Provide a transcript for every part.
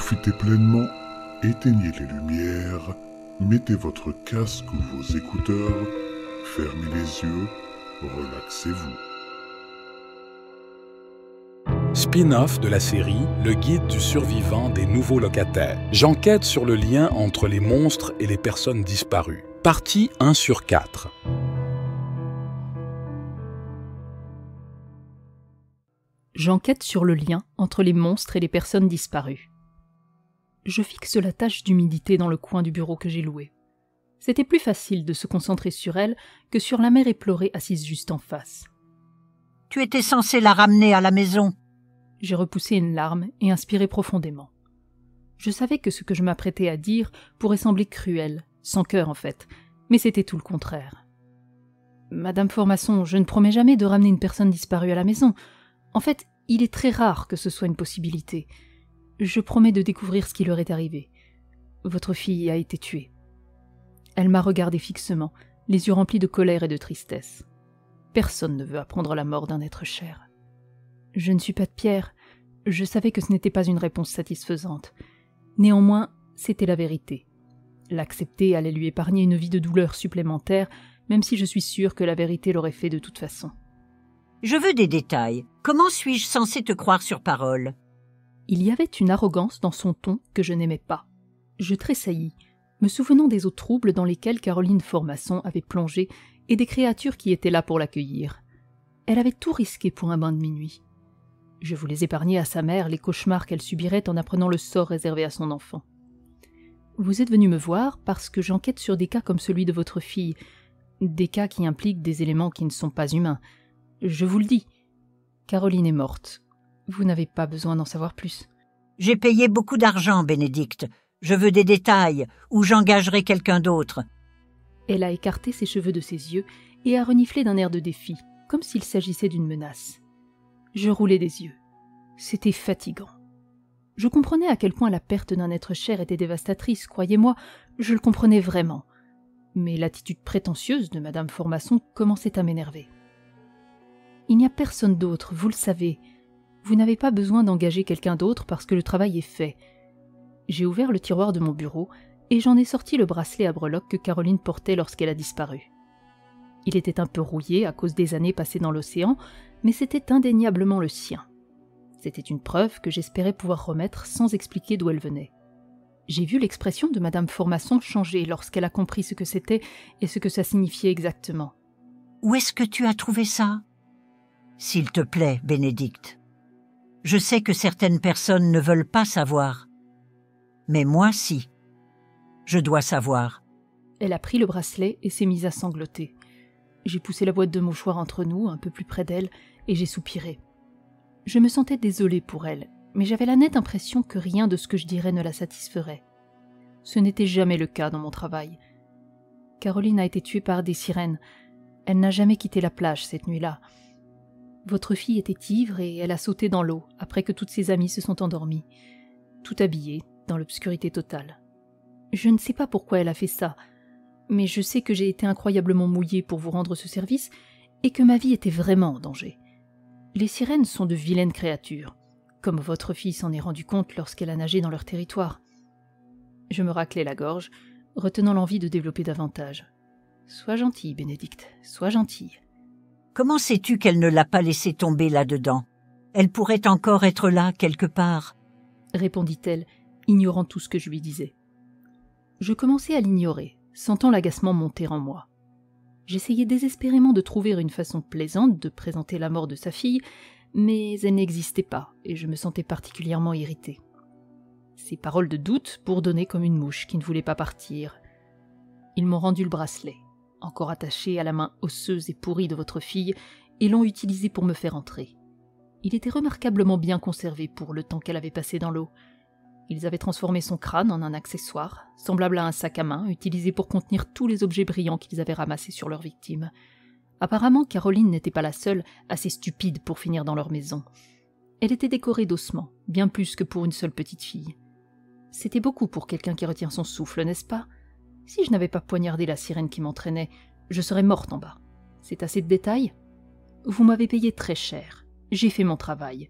Profitez pleinement, éteignez les lumières, mettez votre casque ou vos écouteurs, fermez les yeux, relaxez-vous. Spin-off de la série Le guide du survivant des nouveaux locataires. J'enquête sur le lien entre les monstres et les personnes disparues. Partie 1 sur 4. J'enquête sur le lien entre les monstres et les personnes disparues. Je fixe la tache d'humidité dans le coin du bureau que j'ai loué. C'était plus facile de se concentrer sur elle que sur la mère éplorée assise juste en face. « Tu étais censé la ramener à la maison. » J'ai repoussé une larme et inspiré profondément. Je savais que ce que je m'apprêtais à dire pourrait sembler cruel, sans cœur en fait, mais c'était tout le contraire. « Madame Formasson, je ne promets jamais de ramener une personne disparue à la maison. En fait, il est très rare que ce soit une possibilité. Je promets de découvrir ce qui leur est arrivé. Votre fille a été tuée. » Elle m'a regardé fixement, les yeux remplis de colère et de tristesse. Personne ne veut apprendre la mort d'un être cher. Je ne suis pas de pierre. Je savais que ce n'était pas une réponse satisfaisante. Néanmoins, c'était la vérité. L'accepter allait lui épargner une vie de douleur supplémentaire, même si je suis sûre que la vérité l'aurait fait de toute façon. « Je veux des détails. Comment suis-je censée te croire sur parole ?» Il y avait une arrogance dans son ton que je n'aimais pas. Je tressaillis, me souvenant des eaux troubles dans lesquelles Caroline Formasson avait plongé et des créatures qui étaient là pour l'accueillir. Elle avait tout risqué pour un bain de minuit. Je voulais épargner à sa mère les cauchemars qu'elle subirait en apprenant le sort réservé à son enfant. Vous êtes venu me voir parce que j'enquête sur des cas comme celui de votre fille, des cas qui impliquent des éléments qui ne sont pas humains. Je vous le dis, Caroline est morte. Vous n'avez pas besoin d'en savoir plus. J'ai payé beaucoup d'argent, Bénédicte. Je veux des détails, ou j'engagerai quelqu'un d'autre. Elle a écarté ses cheveux de ses yeux et a reniflé d'un air de défi, comme s'il s'agissait d'une menace. Je roulais des yeux. C'était fatigant. Je comprenais à quel point la perte d'un être cher était dévastatrice, croyez-moi, je le comprenais vraiment. Mais l'attitude prétentieuse de Madame Formasson commençait à m'énerver. Il n'y a personne d'autre, vous le savez. Vous n'avez pas besoin d'engager quelqu'un d'autre parce que le travail est fait. J'ai ouvert le tiroir de mon bureau et j'en ai sorti le bracelet à breloques que Caroline portait lorsqu'elle a disparu. Il était un peu rouillé à cause des années passées dans l'océan, mais c'était indéniablement le sien. C'était une preuve que j'espérais pouvoir remettre sans expliquer d'où elle venait. J'ai vu l'expression de Madame Formasson changer lorsqu'elle a compris ce que c'était et ce que ça signifiait exactement. « Où est-ce que tu as trouvé ça ?»« S'il te plaît, Bénédicte. Je sais que certaines personnes ne veulent pas savoir. Mais moi, si. Je dois savoir. » Elle a pris le bracelet et s'est mise à sangloter. J'ai poussé la boîte de mouchoirs entre nous, un peu plus près d'elle, et j'ai soupiré. Je me sentais désolée pour elle, mais j'avais la nette impression que rien de ce que je dirais ne la satisferait. Ce n'était jamais le cas dans mon travail. Caroline a été tuée par des sirènes. Elle n'a jamais quitté la plage cette nuit-là. Votre fille était ivre et elle a sauté dans l'eau après que toutes ses amies se sont endormies, tout habillée, dans l'obscurité totale. Je ne sais pas pourquoi elle a fait ça, mais je sais que j'ai été incroyablement mouillée pour vous rendre ce service et que ma vie était vraiment en danger. Les sirènes sont de vilaines créatures, comme votre fille s'en est rendue compte lorsqu'elle a nagé dans leur territoire. Je me raclais la gorge, retenant l'envie de développer davantage. Sois gentille, Bénédicte, sois gentille. Comment sais-tu qu'elle ne l'a pas laissé tomber là-dedans? Elle pourrait encore être là, quelque part. Répondit-elle, ignorant tout ce que je lui disais. Je commençais à l'ignorer, sentant l'agacement monter en moi. J'essayais désespérément de trouver une façon plaisante de présenter la mort de sa fille, mais elle n'existait pas, et je me sentais particulièrement irritée. Ces paroles de doute bourdonnaient comme une mouche qui ne voulait pas partir. Ils m'ont rendu le bracelet, encore attaché à la main osseuse et pourrie de votre fille, et l'ont utilisé pour me faire entrer. Il était remarquablement bien conservé pour le temps qu'elle avait passé dans l'eau. Ils avaient transformé son crâne en un accessoire, semblable à un sac à main, utilisé pour contenir tous les objets brillants qu'ils avaient ramassés sur leur victime. Apparemment, Caroline n'était pas la seule, assez stupide pour finir dans leur maison. Elle était décorée d'ossements, bien plus que pour une seule petite fille. C'était beaucoup pour quelqu'un qui retient son souffle, n'est-ce pas? Si je n'avais pas poignardé la sirène qui m'entraînait, je serais morte en bas. C'est assez de détails? Vous m'avez payé très cher. J'ai fait mon travail.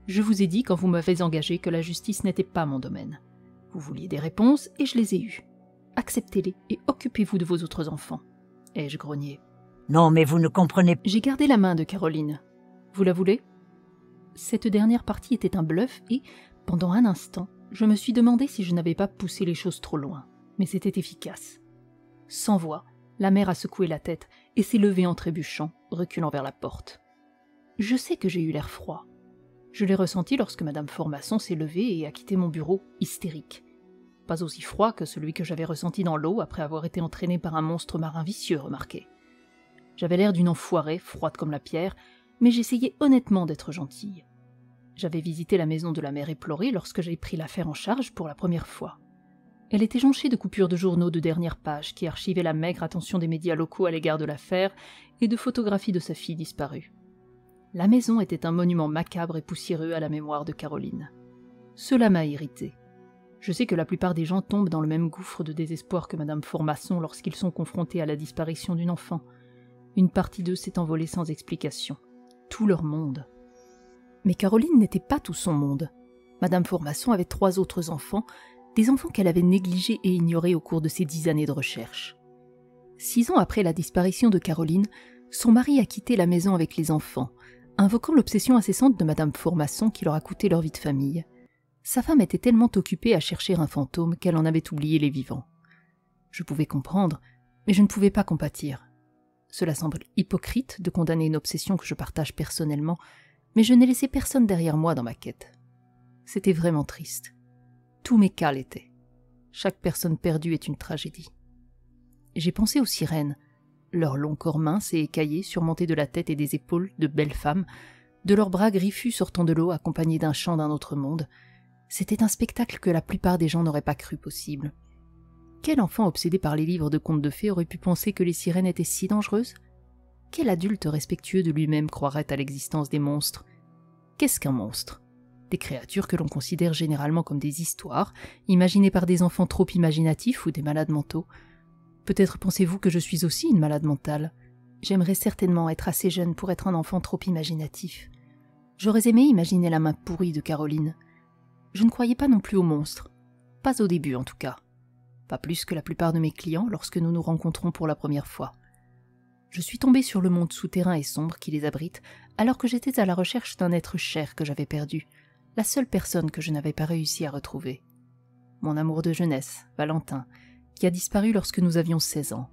Je vous ai dit quand vous m'avez engagé que la justice n'était pas mon domaine. Vous vouliez des réponses et je les ai eues. Acceptez-les et occupez-vous de vos autres enfants. » ai-je grogné. « Non, mais vous ne comprenez pas. » J'ai gardé la main de Caroline. Vous la voulez ? Cette dernière partie était un bluff et, pendant un instant, je me suis demandé si je n'avais pas poussé les choses trop loin. Mais c'était efficace. Sans voix, la mère a secoué la tête et s'est levée en trébuchant, reculant vers la porte. Je sais que j'ai eu l'air froid. Je l'ai ressenti lorsque Madame Formasson s'est levée et a quitté mon bureau, hystérique. Pas aussi froid que celui que j'avais ressenti dans l'eau après avoir été entraîné par un monstre marin vicieux, remarquez. J'avais l'air d'une enfoirée, froide comme la pierre, mais j'essayais honnêtement d'être gentille. J'avais visité la maison de la mère éplorée lorsque j'ai pris l'affaire en charge pour la première fois. Elle était jonchée de coupures de journaux de dernière page qui archivaient la maigre attention des médias locaux à l'égard de l'affaire et de photographies de sa fille disparue. La maison était un monument macabre et poussiéreux à la mémoire de Caroline. Cela m'a irrité. Je sais que la plupart des gens tombent dans le même gouffre de désespoir que Madame Formasson lorsqu'ils sont confrontés à la disparition d'une enfant. Une partie d'eux s'est envolée sans explication. Tout leur monde. Mais Caroline n'était pas tout son monde. Madame Formasson avait 3 autres enfants, des enfants qu'elle avait négligés et ignorés au cours de ses 10 années de recherche. 6 ans après la disparition de Caroline, son mari a quitté la maison avec les enfants, invoquant l'obsession incessante de Madame Formasson qui leur a coûté leur vie de famille. Sa femme était tellement occupée à chercher un fantôme qu'elle en avait oublié les vivants. Je pouvais comprendre, mais je ne pouvais pas compatir. Cela semble hypocrite de condamner une obsession que je partage personnellement, mais je n'ai laissé personne derrière moi dans ma quête. C'était vraiment triste. Tous mes cas l'étaient. Chaque personne perdue est une tragédie. J'ai pensé aux sirènes, leurs longs corps minces et écaillés surmontés de la tête et des épaules de belles femmes, de leurs bras griffus sortant de l'eau accompagnés d'un chant d'un autre monde. C'était un spectacle que la plupart des gens n'auraient pas cru possible. Quel enfant obsédé par les livres de contes de fées aurait pu penser que les sirènes étaient si dangereuses ? Quel adulte respectueux de lui-même croirait à l'existence des monstres ? Qu'est-ce qu'un monstre ? Des créatures que l'on considère généralement comme des histoires, imaginées par des enfants trop imaginatifs ou des malades mentaux. Peut-être pensez-vous que je suis aussi une malade mentale. J'aimerais certainement être assez jeune pour être un enfant trop imaginatif. J'aurais aimé imaginer la main pourrie de Caroline. Je ne croyais pas non plus aux monstres. Pas au début en tout cas. Pas plus que la plupart de mes clients lorsque nous nous rencontrons pour la première fois. Je suis tombée sur le monde souterrain et sombre qui les abrite alors que j'étais à la recherche d'un être cher que j'avais perdu, la seule personne que je n'avais pas réussi à retrouver. Mon amour de jeunesse, Valentin, qui a disparu lorsque nous avions 16 ans.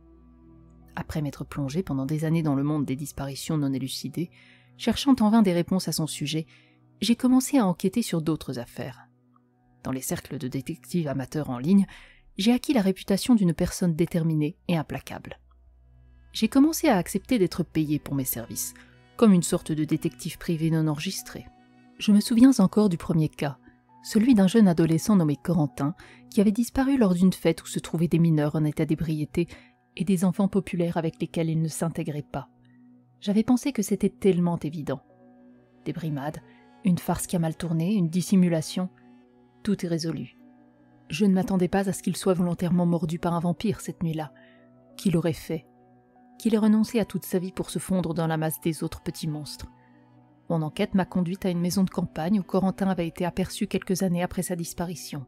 Après m'être plongée pendant des années dans le monde des disparitions non élucidées, cherchant en vain des réponses à son sujet, j'ai commencé à enquêter sur d'autres affaires. Dans les cercles de détectives amateurs en ligne, j'ai acquis la réputation d'une personne déterminée et implacable. J'ai commencé à accepter d'être payée pour mes services, comme une sorte de détective privé non enregistré. Je me souviens encore du premier cas, celui d'un jeune adolescent nommé Corentin, qui avait disparu lors d'une fête où se trouvaient des mineurs en état d'ébriété et des enfants populaires avec lesquels il ne s'intégrait pas. J'avais pensé que c'était tellement évident. Des brimades, une farce qui a mal tourné, une dissimulation, tout est résolu. Je ne m'attendais pas à ce qu'il soit volontairement mordu par un vampire cette nuit-là. Qui l'aurait fait ? Qu'il ait renoncé à toute sa vie pour se fondre dans la masse des autres petits monstres. Mon enquête m'a conduite à une maison de campagne où Corentin avait été aperçu quelques années après sa disparition.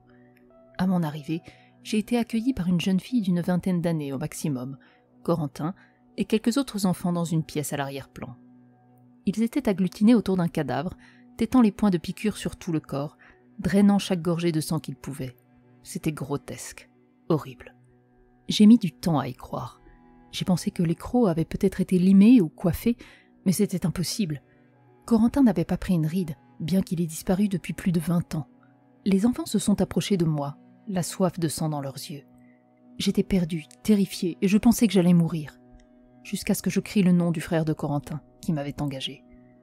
À mon arrivée, j'ai été accueillie par une jeune fille d'une 20aine d'années au maximum, Corentin et quelques autres enfants dans une pièce à l'arrière-plan. Ils étaient agglutinés autour d'un cadavre, tétant les points de piqûre sur tout le corps, drainant chaque gorgée de sang qu'ils pouvaient. C'était grotesque, horrible. J'ai mis du temps à y croire. J'ai pensé que les crocs avaient peut-être été limés ou coiffés, mais c'était impossible. Corentin n'avait pas pris une ride, bien qu'il ait disparu depuis plus de 20 ans. Les enfants se sont approchés de moi, la soif de sang dans leurs yeux. J'étais perdue, terrifiée, et je pensais que j'allais mourir. Jusqu'à ce que je crie le nom du frère de Corentin, qui m'avait engagée.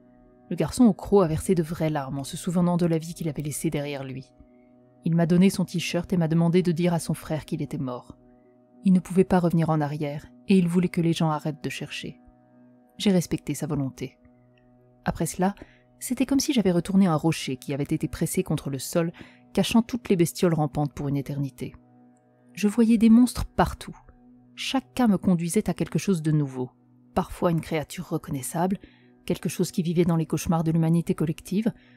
Le garçon au croc a versé de vraies larmes en se souvenant de la vie qu'il avait laissée derrière lui. Il m'a donné son t-shirt et m'a demandé de dire à son frère qu'il était mort. Il ne pouvait pas revenir en arrière, et il voulait que les gens arrêtent de chercher. J'ai respecté sa volonté. Après cela, c'était comme si j'avais retourné un rocher qui avait été pressé contre le sol, cachant toutes les bestioles rampantes pour une éternité. Je voyais des monstres partout. Chaque cas me conduisait à quelque chose de nouveau. Parfois une créature reconnaissable, quelque chose qui vivait dans les cauchemars de l'humanité collective,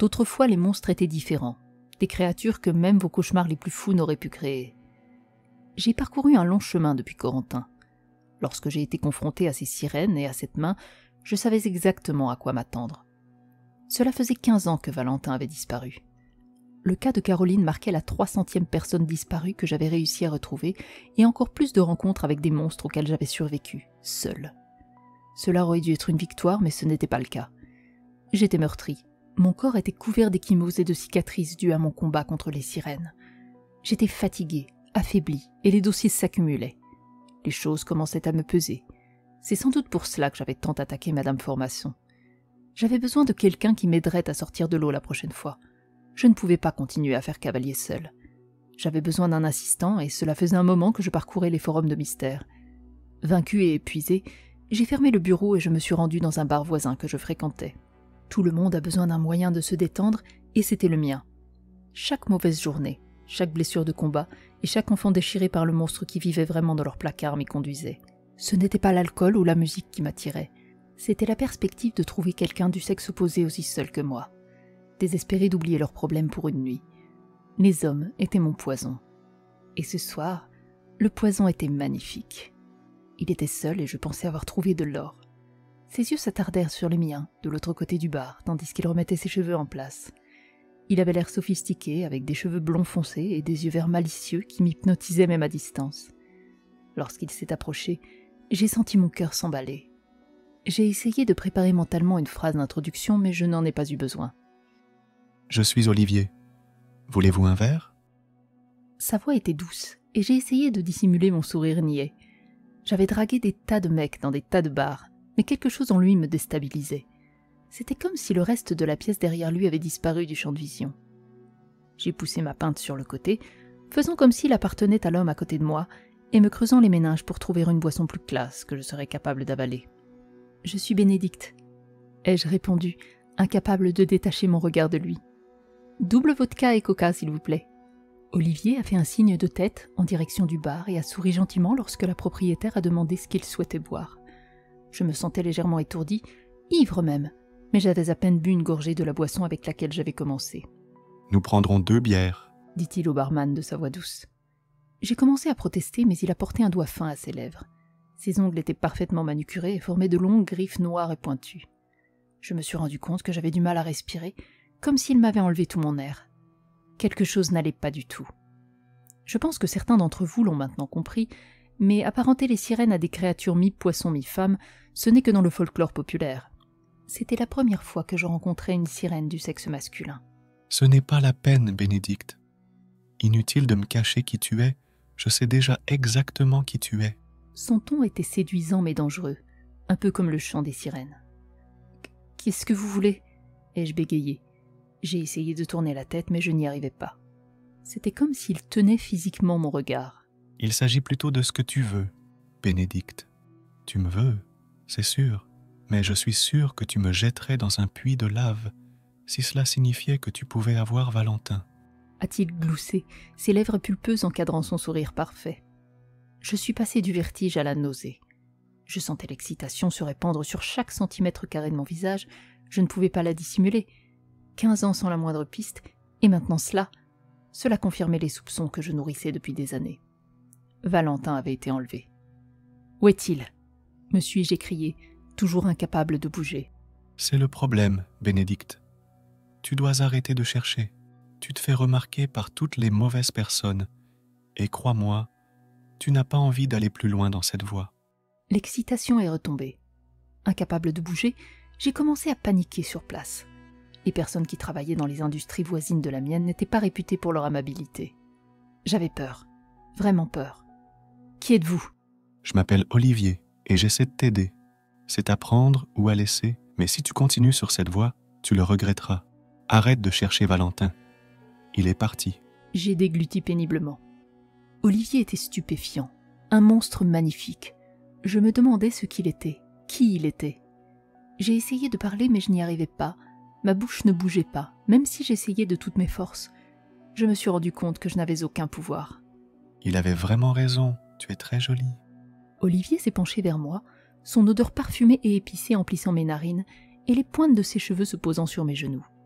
D'autres fois, les monstres étaient différents, des créatures que même vos cauchemars les plus fous n'auraient pu créer. J'ai parcouru un long chemin depuis Corentin. Lorsque j'ai été confrontée à ces sirènes et à cette main, je savais exactement à quoi m'attendre. Cela faisait 15 ans que Valentin avait disparu. Le cas de Caroline marquait la 300e personne disparue que j'avais réussi à retrouver, et encore plus de rencontres avec des monstres auxquels j'avais survécu, seule. Cela aurait dû être une victoire, mais ce n'était pas le cas. J'étais meurtrie. Mon corps était couvert d'ecchymoses et de cicatrices dues à mon combat contre les sirènes. J'étais fatiguée, affaiblie, et les dossiers s'accumulaient. Les choses commençaient à me peser. C'est sans doute pour cela que j'avais tant attaqué Madame Formasson. J'avais besoin de quelqu'un qui m'aiderait à sortir de l'eau la prochaine fois. Je ne pouvais pas continuer à faire cavalier seul. J'avais besoin d'un assistant et cela faisait un moment que je parcourais les forums de mystère. Vaincue et épuisée, j'ai fermé le bureau et je me suis rendue dans un bar voisin que je fréquentais. Tout le monde a besoin d'un moyen de se détendre et c'était le mien. Chaque mauvaise journée, chaque blessure de combat et chaque enfant déchiré par le monstre qui vivait vraiment dans leur placard m'y conduisait. Ce n'était pas l'alcool ou la musique qui m'attirait. C'était la perspective de trouver quelqu'un du sexe opposé aussi seul que moi. Désespéré d'oublier leurs problèmes pour une nuit. Les hommes étaient mon poison. Et ce soir, le poison était magnifique. Il était seul et je pensais avoir trouvé de l'or. Ses yeux s'attardèrent sur les miens, de l'autre côté du bar, tandis qu'il remettait ses cheveux en place. Il avait l'air sophistiqué, avec des cheveux blonds foncés et des yeux verts malicieux qui m'hypnotisaient même à distance. Lorsqu'il s'est approché, j'ai senti mon cœur s'emballer. J'ai essayé de préparer mentalement une phrase d'introduction, mais je n'en ai pas eu besoin. Je suis Olivier. Voulez-vous un verre ? Sa voix était douce, et j'ai essayé de dissimuler mon sourire niais. J'avais dragué des tas de mecs dans des tas de bars, mais quelque chose en lui me déstabilisait. C'était comme si le reste de la pièce derrière lui avait disparu du champ de vision. J'ai poussé ma pinte sur le côté, faisant comme s'il appartenait à l'homme à côté de moi, et me creusant les méninges pour trouver une boisson plus classe que je serais capable d'avaler. « Je suis Bénédicte », ai-je répondu, incapable de détacher mon regard de lui. « Double vodka et coca, s'il vous plaît. » Olivier a fait un signe de tête en direction du bar et a souri gentiment lorsque la propriétaire a demandé ce qu'il souhaitait boire. Je me sentais légèrement étourdie, ivre même, mais j'avais à peine bu une gorgée de la boisson avec laquelle j'avais commencé. « Nous prendrons 2 bières, » dit-il au barman de sa voix douce. J'ai commencé à protester, mais il a porté un doigt fin à ses lèvres. Ses ongles étaient parfaitement manucurés et formaient de longues griffes noires et pointues. Je me suis rendu compte que j'avais du mal à respirer, comme s'il m'avait enlevé tout mon air. Quelque chose n'allait pas du tout. Je pense que certains d'entre vous l'ont maintenant compris, mais apparenter les sirènes à des créatures mi-poisson mi-femme, ce n'est que dans le folklore populaire. C'était la première fois que je rencontrais une sirène du sexe masculin. « Ce n'est pas la peine, Bénédicte. Inutile de me cacher qui tu es, je sais déjà exactement qui tu es. » Son ton était séduisant mais dangereux, un peu comme le chant des sirènes. « Qu'est-ce que vous voulez ?» ai-je bégayé. J'ai essayé de tourner la tête, mais je n'y arrivais pas. C'était comme s'il tenait physiquement mon regard. « Il s'agit plutôt de ce que tu veux, Bénédicte. Tu me veux, c'est sûr, mais je suis sûr que tu me jetterais dans un puits de lave si cela signifiait que tu pouvais avoir Valentin. » a-t-il gloussé, ses lèvres pulpeuses encadrant son sourire parfait. Je suis passé du vertige à la nausée. Je sentais l'excitation se répandre sur chaque centimètre carré de mon visage, je ne pouvais pas la dissimuler. 15 ans sans la moindre piste, et maintenant cela confirmait les soupçons que je nourrissais depuis des années. Valentin avait été enlevé. « Où est-il » me suis-je écrié, toujours incapable de bouger. « C'est le problème, Bénédicte. Tu dois arrêter de chercher. Tu te fais remarquer par toutes les mauvaises personnes, et crois-moi, tu n'as pas envie d'aller plus loin dans cette voie. » L'excitation est retombée. Incapable de bouger, j'ai commencé à paniquer sur place. Les personnes qui travaillaient dans les industries voisines de la mienne n'étaient pas réputées pour leur amabilité. J'avais peur, vraiment peur. « Qui êtes-vous » ? Je m'appelle Olivier et j'essaie de t'aider. C'est à prendre ou à laisser, mais si tu continues sur cette voie, tu le regretteras. Arrête de chercher Valentin. Il est parti. J'ai dégluti péniblement. Olivier était stupéfiant, un monstre magnifique. Je me demandais ce qu'il était, qui il était. J'ai essayé de parler mais je n'y arrivais pas. Ma bouche ne bougeait pas, même si j'essayais de toutes mes forces. Je me suis rendu compte que je n'avais aucun pouvoir. Il avait vraiment raison, tu es très jolie. Olivier s'est penché vers moi, son odeur parfumée et épicée emplissant mes narines et les pointes de ses cheveux se posant sur mes genoux.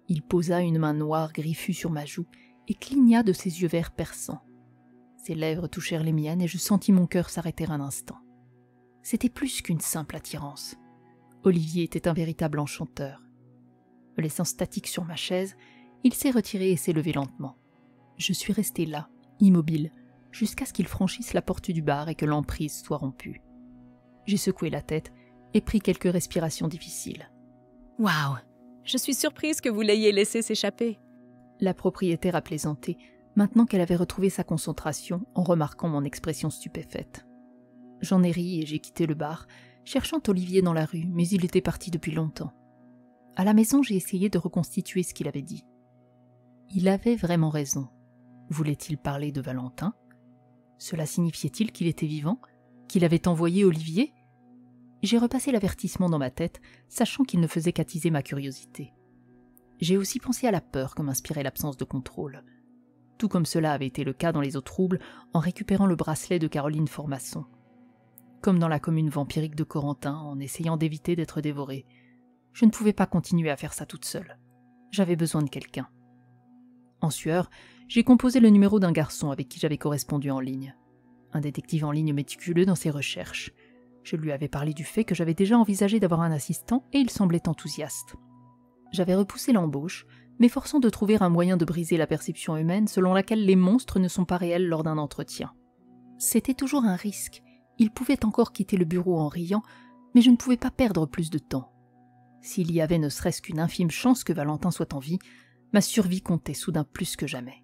Il posa une main noire griffue sur ma joue et cligna de ses yeux verts perçants. Ses lèvres touchèrent les miennes et je sentis mon cœur s'arrêter un instant. C'était plus qu'une simple attirance. Olivier était un véritable enchanteur. Me laissant statique sur ma chaise, il s'est retiré et s'est levé lentement. Je suis restée là, immobile, jusqu'à ce qu'il franchisse la porte du bar et que l'emprise soit rompue. J'ai secoué la tête et pris quelques respirations difficiles. « Waouh! Je suis surprise que vous l'ayez laissé s'échapper. » La propriétaire a plaisanté, maintenant qu'elle avait retrouvé sa concentration en remarquant mon expression stupéfaite. J'en ai ri et j'ai quitté le bar, cherchant Olivier dans la rue, mais il était parti depuis longtemps. À la maison, j'ai essayé de reconstituer ce qu'il avait dit. Il avait vraiment raison. Voulait-il parler de Valentin? Cela signifiait-il qu'il était vivant? Qu'il avait envoyé Olivier? J'ai repassé l'avertissement dans ma tête, sachant qu'il ne faisait qu'attiser ma curiosité. J'ai aussi pensé à la peur que m'inspirait l'absence de contrôle. Tout comme cela avait été le cas dans les eaux troubles en récupérant le bracelet de Caroline Formasson. Comme dans la commune vampirique de Corentin en essayant d'éviter d'être dévorée. Je ne pouvais pas continuer à faire ça toute seule. J'avais besoin de quelqu'un. En sueur, j'ai composé le numéro d'un garçon avec qui j'avais correspondu en ligne. Un détective en ligne méticuleux dans ses recherches. Je lui avais parlé du fait que j'avais déjà envisagé d'avoir un assistant et il semblait enthousiaste. J'avais repoussé l'embauche, m'efforçant de trouver un moyen de briser la perception humaine selon laquelle les monstres ne sont pas réels lors d'un entretien. C'était toujours un risque. Il pouvait encore quitter le bureau en riant, mais je ne pouvais pas perdre plus de temps. S'il y avait ne serait-ce qu'une infime chance que Valentin soit en vie, ma survie comptait soudain plus que jamais.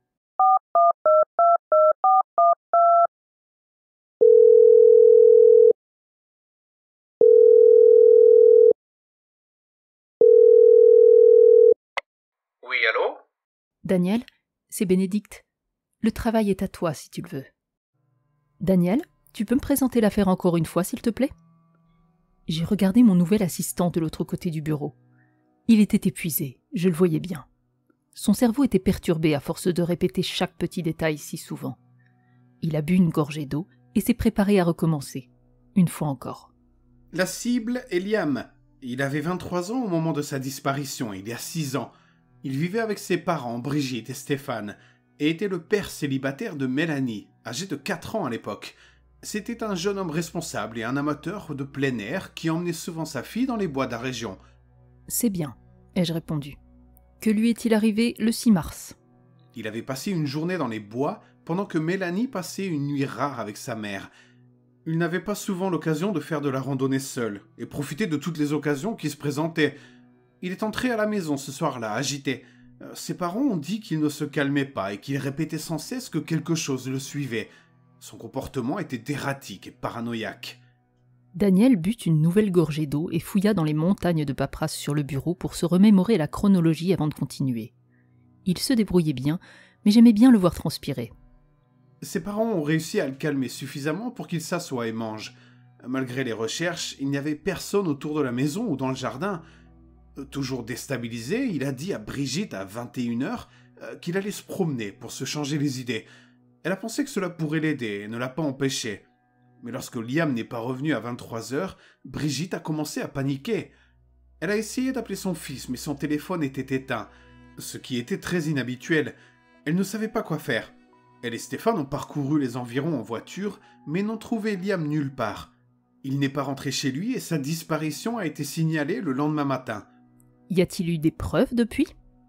Oui, allô? Daniel, c'est Bénédicte. Le travail est à toi si tu le veux. Daniel, tu peux me présenter l'affaire encore une fois, s'il te plaît? J'ai regardé mon nouvel assistant de l'autre côté du bureau. Il était épuisé, je le voyais bien. Son cerveau était perturbé à force de répéter chaque petit détail si souvent. Il a bu une gorgée d'eau et s'est préparé à recommencer, une fois encore. La cible est Liam. Il avait 23 ans au moment de sa disparition, il y a 6 ans. Il vivait avec ses parents, Brigitte et Stéphane, et était le père célibataire de Mélanie, âgée de 4 ans à l'époque. C'était un jeune homme responsable et un amateur de plein air qui emmenait souvent sa fille dans les bois de la région. « C'est bien », ai-je répondu. « Que lui est-il arrivé le 6 mars ?» Il avait passé une journée dans les bois pendant que Mélanie passait une nuit rare avec sa mère. Il n'avait pas souvent l'occasion de faire de la randonnée seul et profiter de toutes les occasions qui se présentaient. Il est entré à la maison ce soir-là, agité. Ses parents ont dit qu'il ne se calmait pas et qu'il répétait sans cesse que quelque chose le suivait. Son comportement était erratique et paranoïaque. Daniel but une nouvelle gorgée d'eau et fouilla dans les montagnes de paperasse sur le bureau pour se remémorer la chronologie avant de continuer. Il se débrouillait bien, mais j'aimais bien le voir transpirer. Ses parents ont réussi à le calmer suffisamment pour qu'il s'assoie et mange. Malgré les recherches, il n'y avait personne autour de la maison ou dans le jardin. Toujours déstabilisé, il a dit à Brigitte à 21h qu'il allait se promener pour se changer les idées. Elle a pensé que cela pourrait l'aider et ne l'a pas empêché. Mais lorsque Liam n'est pas revenu à 23h, Brigitte a commencé à paniquer. Elle a essayé d'appeler son fils, mais son téléphone était éteint, ce qui était très inhabituel. Elle ne savait pas quoi faire. Elle et Stéphane ont parcouru les environs en voiture, mais n'ont trouvé Liam nulle part. Il n'est pas rentré chez lui et sa disparition a été signalée le lendemain matin. Y a-t-il eu des preuves depuis?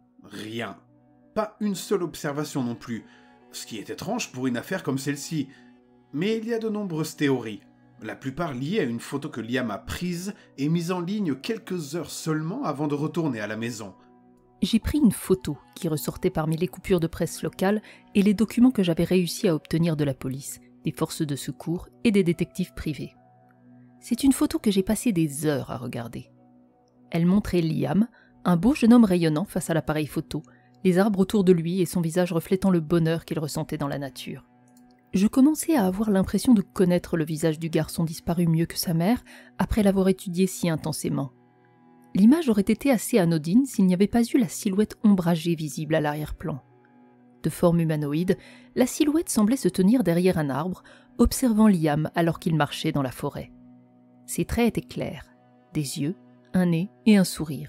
Rien. Pas une seule observation non plus. Ce qui est étrange pour une affaire comme celle-ci. Mais il y a de nombreuses théories. La plupart liées à une photo que Liam a prise et mise en ligne quelques heures seulement avant de retourner à la maison. J'ai pris une photo qui ressortait parmi les coupures de presse locales et les documents que j'avais réussi à obtenir de la police, des forces de secours et des détectives privés. C'est une photo que j'ai passé des heures à regarder. Elle montrait Liam, un beau jeune homme rayonnant face à l'appareil photo, les arbres autour de lui et son visage reflétant le bonheur qu'il ressentait dans la nature. Je commençais à avoir l'impression de connaître le visage du garçon disparu mieux que sa mère après l'avoir étudié si intensément. L'image aurait été assez anodine s'il n'y avait pas eu la silhouette ombragée visible à l'arrière-plan. De forme humanoïde, la silhouette semblait se tenir derrière un arbre, observant Liam alors qu'il marchait dans la forêt. Ses traits étaient clairs, des yeux, un nez et un sourire,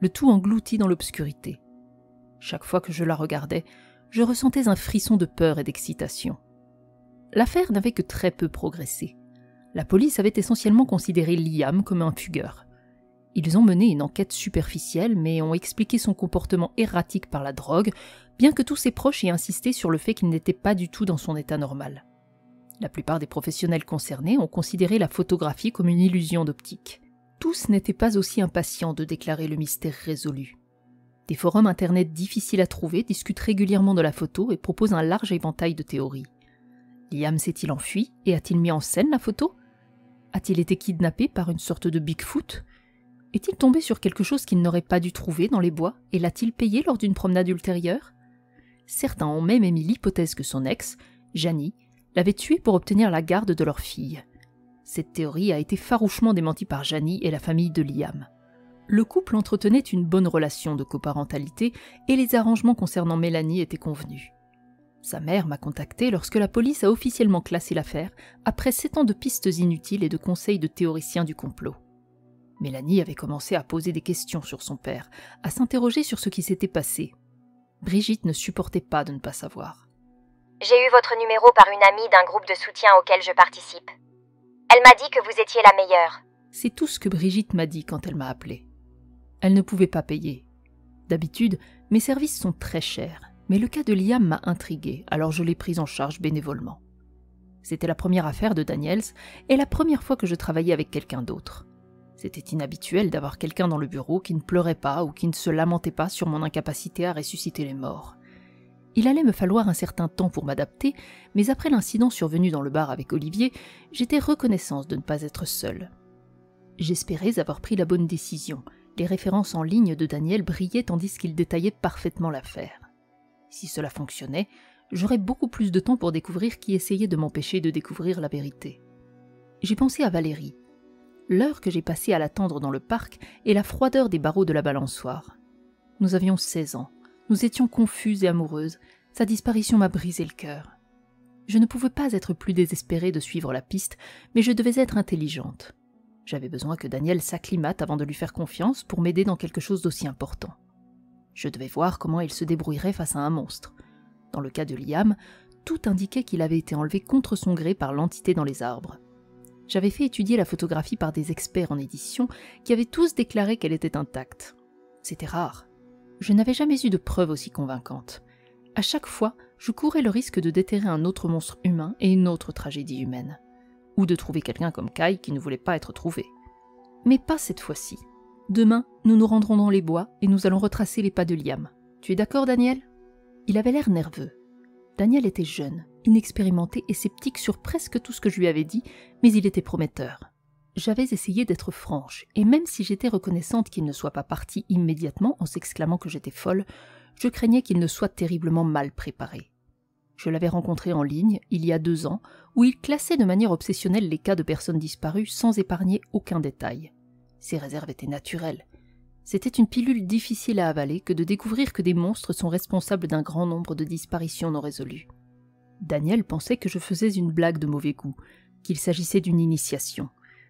le tout englouti dans l'obscurité. Chaque fois que je la regardais, je ressentais un frisson de peur et d'excitation. L'affaire n'avait que très peu progressé. La police avait essentiellement considéré Liam comme un fugueur. Ils ont mené une enquête superficielle, mais ont expliqué son comportement erratique par la drogue, bien que tous ses proches aient insisté sur le fait qu'il n'était pas du tout dans son état normal. La plupart des professionnels concernés ont considéré la photographie comme une illusion d'optique. Tous n'étaient pas aussi impatients de déclarer le mystère résolu. Des forums internet difficiles à trouver discutent régulièrement de la photo et proposent un large éventail de théories. Liam s'est-il enfui et a-t-il mis en scène la photo ? A-t-il été kidnappé par une sorte de Bigfoot ? Est-il tombé sur quelque chose qu'il n'aurait pas dû trouver dans les bois et l'a-t-il payé lors d'une promenade ultérieure ? Certains ont même émis l'hypothèse que son ex, Janie, l'avait tué pour obtenir la garde de leur fille. Cette théorie a été farouchement démentie par Janie et la famille de Liam. Le couple entretenait une bonne relation de coparentalité et les arrangements concernant Mélanie étaient convenus. Sa mère m'a contacté lorsque la police a officiellement classé l'affaire après 7 ans de pistes inutiles et de conseils de théoriciens du complot. Mélanie avait commencé à poser des questions sur son père, à s'interroger sur ce qui s'était passé. Brigitte ne supportait pas de ne pas savoir. J'ai eu votre numéro par une amie d'un groupe de soutien auquel je participe. Elle m'a dit que vous étiez la meilleure. C'est tout ce que Brigitte m'a dit quand elle m'a appelée. Elle ne pouvait pas payer. D'habitude, mes services sont très chers, mais le cas de Liam m'a intriguée, alors je l'ai prise en charge bénévolement. C'était la première affaire de Daniels et la première fois que je travaillais avec quelqu'un d'autre. C'était inhabituel d'avoir quelqu'un dans le bureau qui ne pleurait pas ou qui ne se lamentait pas sur mon incapacité à ressusciter les morts. Il allait me falloir un certain temps pour m'adapter, mais après l'incident survenu dans le bar avec Olivier, j'étais reconnaissante de ne pas être seule. J'espérais avoir pris la bonne décision. Les références en ligne de Daniel brillaient tandis qu'il détaillait parfaitement l'affaire. Si cela fonctionnait, j'aurais beaucoup plus de temps pour découvrir qui essayait de m'empêcher de découvrir la vérité. J'ai pensé à Valérie. L'heure que j'ai passée à l'attendre dans le parc et la froideur des barreaux de la balançoire. Nous avions 16 ans. Nous étions confuses et amoureuses. Sa disparition m'a brisé le cœur. Je ne pouvais pas être plus désespérée de suivre la piste, mais je devais être intelligente. J'avais besoin que Daniel s'acclimate avant de lui faire confiance pour m'aider dans quelque chose d'aussi important. Je devais voir comment il se débrouillerait face à un monstre. Dans le cas de Liam, tout indiquait qu'il avait été enlevé contre son gré par l'entité dans les arbres. J'avais fait étudier la photographie par des experts en édition qui avaient tous déclaré qu'elle était intacte. C'était rare. Je n'avais jamais eu de preuves aussi convaincantes. À chaque fois, je courais le risque de déterrer un autre monstre humain et une autre tragédie humaine. Ou de trouver quelqu'un comme Kai qui ne voulait pas être trouvé. Mais pas cette fois-ci. Demain, nous nous rendrons dans les bois et nous allons retracer les pas de Liam. Tu es d'accord, Daniel ? Il avait l'air nerveux. Daniel était jeune, inexpérimenté et sceptique sur presque tout ce que je lui avais dit, mais il était prometteur. J'avais essayé d'être franche, et même si j'étais reconnaissante qu'il ne soit pas parti immédiatement en s'exclamant que j'étais folle, je craignais qu'il ne soit terriblement mal préparé. Je l'avais rencontré en ligne, il y a 2 ans, où il classait de manière obsessionnelle les cas de personnes disparues sans épargner aucun détail. Ses réserves étaient naturelles. C'était une pilule difficile à avaler que de découvrir que des monstres sont responsables d'un grand nombre de disparitions non résolues. Daniel pensait que je faisais une blague de mauvais goût, qu'il s'agissait d'une initiation.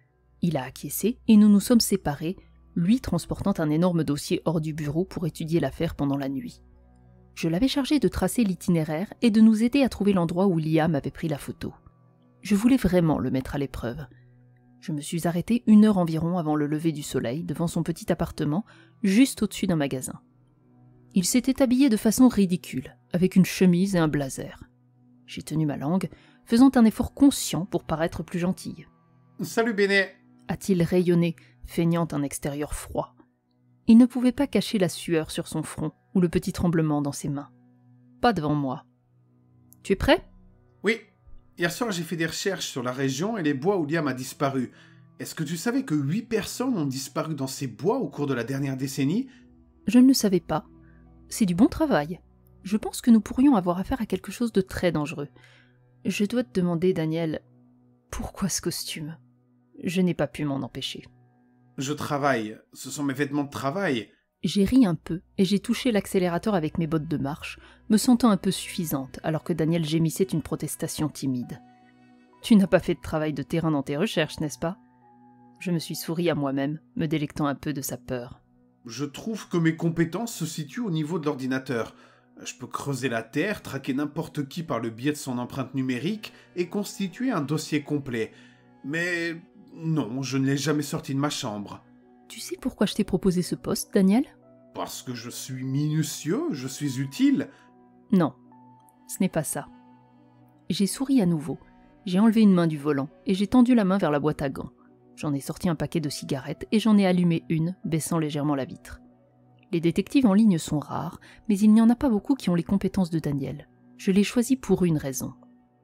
Il a acquiescé et nous nous sommes séparés, lui transportant un énorme dossier hors du bureau pour étudier l'affaire pendant la nuit. Je l'avais chargé de tracer l'itinéraire et de nous aider à trouver l'endroit où Liam avait pris la photo. Je voulais vraiment le mettre à l'épreuve. Je me suis arrêtée 1 heure environ avant le lever du soleil devant son petit appartement, juste au-dessus d'un magasin. Il s'était habillé de façon ridicule, avec une chemise et un blazer. J'ai tenu ma langue, faisant un effort conscient pour paraître plus gentille. « Salut Béné !» a-t-il rayonné, feignant un extérieur froid. Il ne pouvait pas cacher la sueur sur son front ou le petit tremblement dans ses mains. Pas devant moi. « Tu es prêt ?» ?»« Oui. Hier soir, j'ai fait des recherches sur la région et les bois où Liam a disparu. Est-ce que tu savais que 8 personnes ont disparu dans ces bois au cours de la dernière décennie ? » Je ne le savais pas. C'est du bon travail. Je pense que nous pourrions avoir affaire à quelque chose de très dangereux. Je dois te demander, Daniel, pourquoi ce costume ? Je n'ai pas pu m'en empêcher. Je travaille. Ce sont mes vêtements de travail. J'ai ri un peu et j'ai touché l'accélérateur avec mes bottes de marche, me sentant un peu suffisante alors que Daniel gémissait une protestation timide. « Tu n'as pas fait de travail de terrain dans tes recherches, n'est-ce pas ?» Je me suis souri à moi-même, me délectant un peu de sa peur. Je trouve que mes compétences se situent au niveau de l'ordinateur. Je peux creuser la Terre, traquer n'importe qui par le biais de son empreinte numérique et constituer un dossier complet. Mais non, je ne l'ai jamais sorti de ma chambre. Tu sais pourquoi je t'ai proposé ce poste, Daniel ? Parce que je suis minutieux, je suis utile. Non, ce n'est pas ça. J'ai souri à nouveau. J'ai enlevé une main du volant et j'ai tendu la main vers la boîte à gants. J'en ai sorti un paquet de cigarettes et j'en ai allumé une, baissant légèrement la vitre. Les détectives en ligne sont rares, mais il n'y en a pas beaucoup qui ont les compétences de Daniel. Je l'ai choisi pour une raison.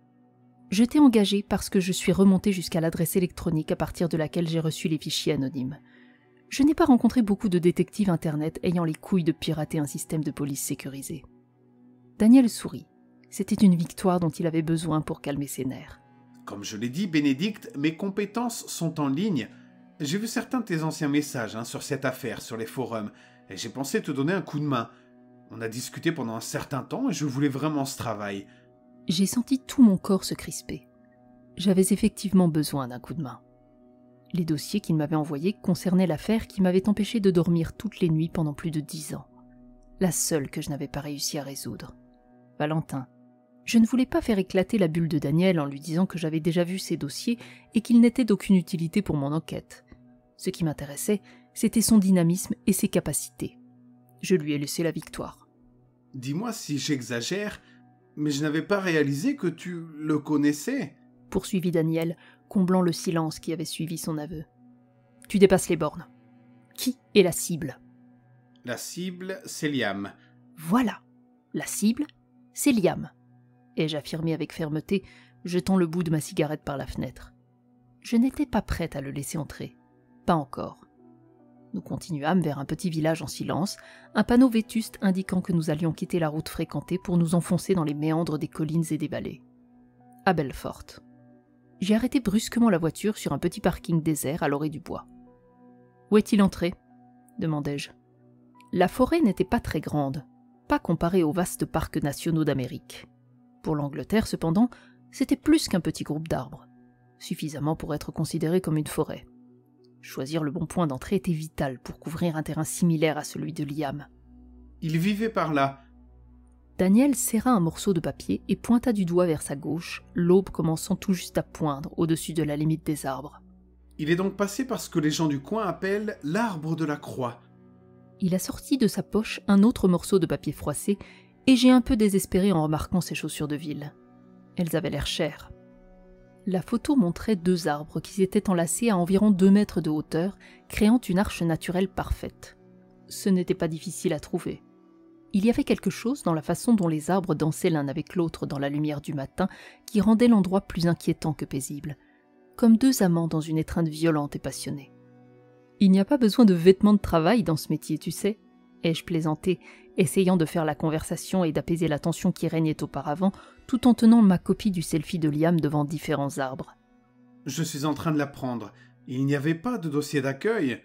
Je t'ai engagé parce que je suis remontée jusqu'à l'adresse électronique à partir de laquelle j'ai reçu les fichiers anonymes. Je n'ai pas rencontré beaucoup de détectives internet ayant les couilles de pirater un système de police sécurisé. Daniel sourit. C'était une victoire dont il avait besoin pour calmer ses nerfs. Comme je l'ai dit, Bénédicte, mes compétences sont en ligne. J'ai vu certains de tes anciens messages sur cette affaire, sur les forums, et j'ai pensé te donner un coup de main. On a discuté pendant un certain temps et je voulais vraiment ce travail. J'ai senti tout mon corps se crisper. J'avais effectivement besoin d'un coup de main. Les dossiers qu'il m'avait envoyés concernaient l'affaire qui m'avait empêché de dormir toutes les nuits pendant plus de 10 ans. La seule que je n'avais pas réussi à résoudre. Valentin. Je ne voulais pas faire éclater la bulle de Daniel en lui disant que j'avais déjà vu ses dossiers et qu'il n'était d'aucune utilité pour mon enquête. Ce qui m'intéressait, c'était son dynamisme et ses capacités. Je lui ai laissé la victoire. Dis-moi si j'exagère, mais je n'avais pas réalisé que tu le connaissais. Poursuivit Daniel, comblant le silence qui avait suivi son aveu. Tu dépasses les bornes. Qui est la cible ? La cible, c'est Liam. Voilà. La cible, c'est Liam. Ai-je affirmé avec fermeté, jetant le bout de ma cigarette par la fenêtre. Je n'étais pas prête à le laisser entrer. Pas encore. Nous continuâmes vers un petit village en silence, un panneau vétuste indiquant que nous allions quitter la route fréquentée pour nous enfoncer dans les méandres des collines et des vallées. À Belfort. J'ai arrêté brusquement la voiture sur un petit parking désert à l'orée du bois. « Où est-il entré ?» demandai-je. La forêt n'était pas très grande, pas comparée aux vastes parcs nationaux d'Amérique. Pour l'Angleterre, cependant, c'était plus qu'un petit groupe d'arbres, suffisamment pour être considéré comme une forêt. Choisir le bon point d'entrée était vital pour couvrir un terrain similaire à celui de Liam. Il vivait par là. Daniel serra un morceau de papier et pointa du doigt vers sa gauche, l'aube commençant tout juste à poindre au-dessus de la limite des arbres. Il est donc passé par ce que les gens du coin appellent l'arbre de la croix. Il a sorti de sa poche un autre morceau de papier froissé et j'ai un peu désespéré en remarquant ses chaussures de ville. Elles avaient l'air chères. La photo montrait 2 arbres qui s'étaient enlacés à environ 2 mètres de hauteur, créant une arche naturelle parfaite. Ce n'était pas difficile à trouver. Il y avait quelque chose dans la façon dont les arbres dansaient l'un avec l'autre dans la lumière du matin qui rendait l'endroit plus inquiétant que paisible, comme 2 amants dans une étreinte violente et passionnée. Il n'y a pas besoin de vêtements de travail dans ce métier, tu sais, ai-je plaisanté, essayant de faire la conversation et d'apaiser la tension qui régnait auparavant, tout en tenant ma copie du selfie de Liam devant différents arbres. Je suis en train de la prendre. Il n'y avait pas de dossier d'accueil.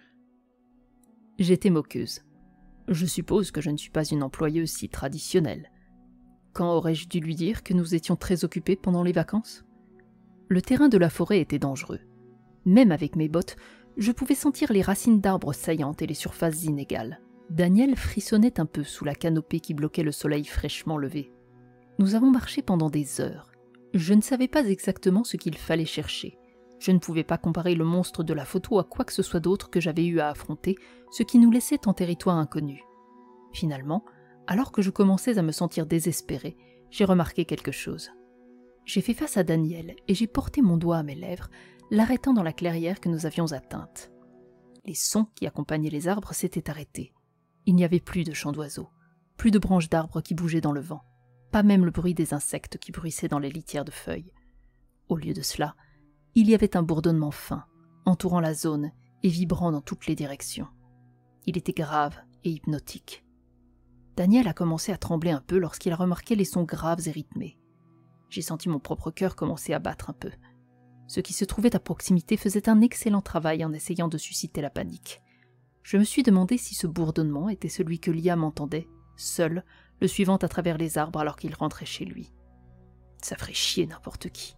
J'étais moqueuse. Je suppose que je ne suis pas une employeuse si traditionnelle. Quand aurais-je dû lui dire que nous étions très occupés pendant les vacances ? Le terrain de la forêt était dangereux. Même avec mes bottes, je pouvais sentir les racines d'arbres saillantes et les surfaces inégales. Daniel frissonnait un peu sous la canopée qui bloquait le soleil fraîchement levé. Nous avons marché pendant des heures. Je ne savais pas exactement ce qu'il fallait chercher. Je ne pouvais pas comparer le monstre de la photo à quoi que ce soit d'autre que j'avais eu à affronter, ce qui nous laissait en territoire inconnu. Finalement, alors que je commençais à me sentir désespérée, j'ai remarqué quelque chose. J'ai fait face à Daniel et j'ai porté mon doigt à mes lèvres, l'arrêtant dans la clairière que nous avions atteinte. Les sons qui accompagnaient les arbres s'étaient arrêtés. Il n'y avait plus de chants d'oiseaux, plus de branches d'arbres qui bougeaient dans le vent, pas même le bruit des insectes qui bruissaient dans les litières de feuilles. Au lieu de cela, il y avait un bourdonnement fin, entourant la zone et vibrant dans toutes les directions. Il était grave et hypnotique. Daniel a commencé à trembler un peu lorsqu'il a remarqué les sons graves et rythmés. J'ai senti mon propre cœur commencer à battre un peu. Ceux qui se trouvaient à proximité faisaient un excellent travail en essayant de susciter la panique. Je me suis demandé si ce bourdonnement était celui que Liam entendait, seul, le suivant à travers les arbres alors qu'il rentrait chez lui. Ça ferait chier n'importe qui.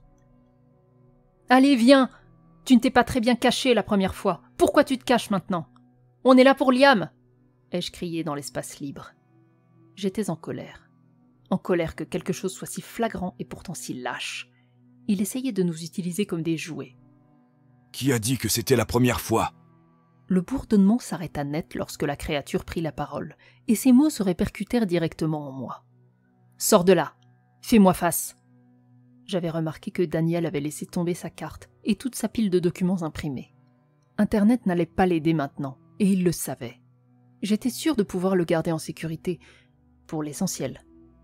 « Allez, viens! Tu ne t'es pas très bien caché la première fois. Pourquoi tu te caches maintenant? On est là pour Liam! » ai-je crié dans l'espace libre. J'étais en colère. En colère que quelque chose soit si flagrant et pourtant si lâche. Il essayait de nous utiliser comme des jouets. Qui a dit que c'était la première fois ? Le bourdonnement s'arrêta net lorsque la créature prit la parole, et ses mots se répercutèrent directement en moi. « Sors de là! Fais-moi face !» J'avais remarqué que Daniel avait laissé tomber sa carte et toute sa pile de documents imprimés. Internet n'allait pas l'aider maintenant, et il le savait. J'étais sûre de pouvoir le garder en sécurité, pour l'essentiel.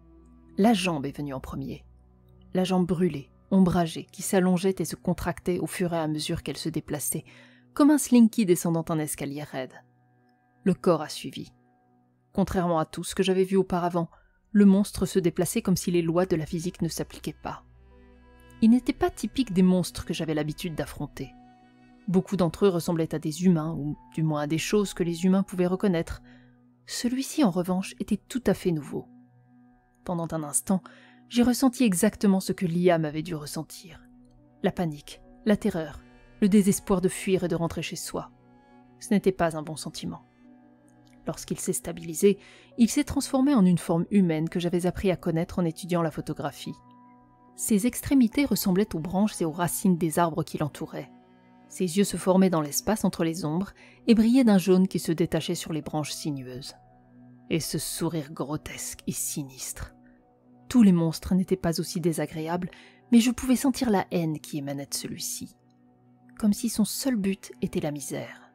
La jambe est venue en premier. La jambe brûlée, ombragée, qui s'allongeait et se contractait au fur et à mesure qu'elle se déplaçait, comme un slinky descendant un escalier raide. Le corps a suivi. Contrairement à tout ce que j'avais vu auparavant, le monstre se déplaçait comme si les lois de la physique ne s'appliquaient pas. Il n'était pas typique des monstres que j'avais l'habitude d'affronter. Beaucoup d'entre eux ressemblaient à des humains, ou du moins à des choses que les humains pouvaient reconnaître. Celui-ci, en revanche, était tout à fait nouveau. Pendant un instant, j'ai ressenti exactement ce que Liam avait dû ressentir. La panique, la terreur, le désespoir de fuir et de rentrer chez soi. Ce n'était pas un bon sentiment. Lorsqu'il s'est stabilisé, il s'est transformé en une forme humaine que j'avais appris à connaître en étudiant la photographie. Ses extrémités ressemblaient aux branches et aux racines des arbres qui l'entouraient. Ses yeux se formaient dans l'espace entre les ombres et brillaient d'un jaune qui se détachait sur les branches sinueuses. Et ce sourire grotesque et sinistre. Tous les monstres n'étaient pas aussi désagréables, mais je pouvais sentir la haine qui émanait de celui-ci. Comme si son seul but était la misère.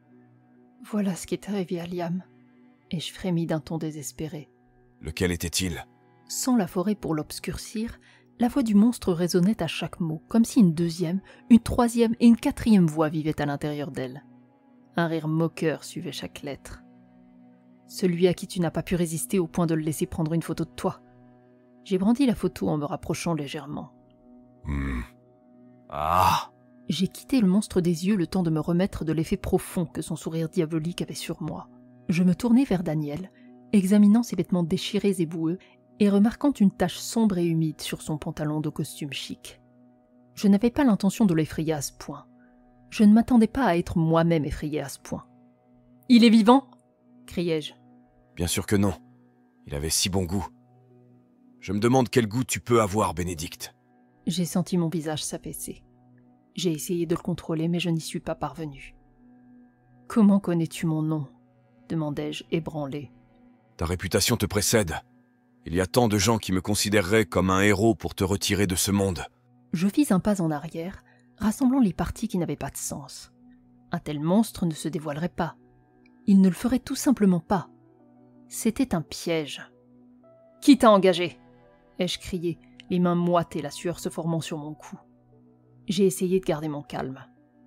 Voilà ce qui est arrivé à Liam, et je frémis d'un ton désespéré. Lequel était-il ? Sans la forêt pour l'obscurcir, la voix du monstre résonnait à chaque mot, comme si une deuxième, une troisième et une quatrième voix vivaient à l'intérieur d'elle. Un rire moqueur suivait chaque lettre. Celui à qui tu n'as pas pu résister au point de le laisser prendre une photo de toi. J'ai brandi la photo en me rapprochant légèrement. Ah ! J'ai quitté le monstre des yeux le temps de me remettre de l'effet profond que son sourire diabolique avait sur moi. Je me tournai vers Daniel, examinant ses vêtements déchirés et boueux, et remarquant une tache sombre et humide sur son pantalon de costume chic. Je n'avais pas l'intention de l'effrayer à ce point. Je ne m'attendais pas à être moi-même effrayé à ce point. « Il est vivant !» criai-je. « Bien sûr que non. Il avait si bon goût. Je me demande quel goût tu peux avoir, Bénédicte. » J'ai senti mon visage s'affaisser. J'ai essayé de le contrôler, mais je n'y suis pas parvenue. « Comment connais-tu mon nom ?» demandai-je, ébranlé. « Ta réputation te précède. Il y a tant de gens qui me considéreraient comme un héros pour te retirer de ce monde. » Je fis un pas en arrière, rassemblant les parties qui n'avaient pas de sens. Un tel monstre ne se dévoilerait pas. Il ne le ferait tout simplement pas. C'était un piège. « Qui t'a engagé ?» ai-je crié, les mains moites et la sueur se formant sur mon cou. J'ai essayé de garder mon calme.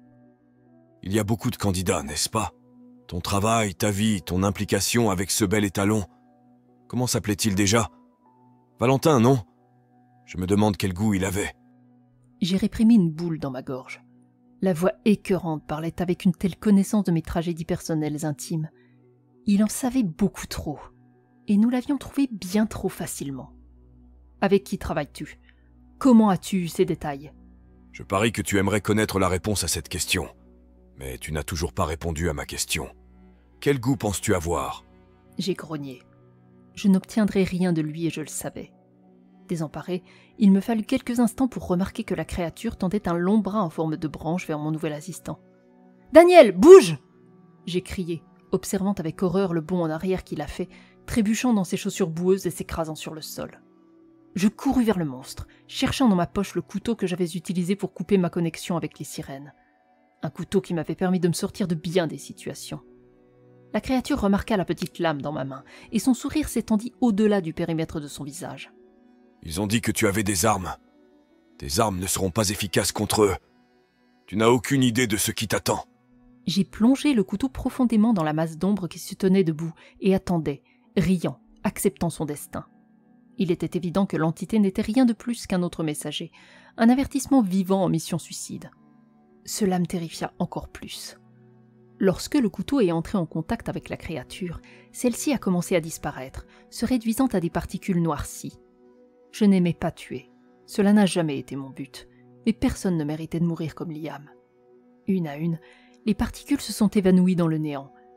« Il y a beaucoup de candidats, n'est-ce pas ? Ton travail, ta vie, ton implication avec ce bel étalon. Comment s'appelait-il déjà ? Valentin, non ? Je me demande quel goût il avait. » J'ai réprimé une boule dans ma gorge. La voix écœurante parlait avec une telle connaissance de mes tragédies personnelles intimes. Il en savait beaucoup trop, et nous l'avions trouvé bien trop facilement. « Avec qui travailles-tu ? Comment as-tu eu ces détails ? » Je parie que tu aimerais connaître la réponse à cette question. Mais tu n'as toujours pas répondu à ma question. Quel goût penses-tu avoir ? J'ai grogné. Je n'obtiendrais rien de lui et je le savais. Désemparé, il me fallut quelques instants pour remarquer que la créature tendait un long bras en forme de branche vers mon nouvel assistant. « Daniel, bouge !» j'ai crié, observant avec horreur le bond en arrière qu'il a fait, trébuchant dans ses chaussures boueuses et s'écrasant sur le sol. Je courus vers le monstre, cherchant dans ma poche le couteau que j'avais utilisé pour couper ma connexion avec les sirènes. Un couteau qui m'avait permis de me sortir de bien des situations. La créature remarqua la petite lame dans ma main, et son sourire s'étendit au-delà du périmètre de son visage. « Ils ont dit que tu avais des armes. Tes armes ne seront pas efficaces contre eux. Tu n'as aucune idée de ce qui t'attend. » J'ai plongé le couteau profondément dans la masse d'ombre qui se tenait debout et attendait, riant, acceptant son destin. Il était évident que l'entité n'était rien de plus qu'un autre messager, un avertissement vivant en mission suicide. Cela me terrifia encore plus. Lorsque le couteau est entré en contact avec la créature, celle-ci a commencé à disparaître, se réduisant à des particules noircies. Je n'aimais pas tuer. Cela n'a jamais été mon but, mais personne ne méritait de mourir comme Liam. Une à une, les particules se sont évanouies dans le néant,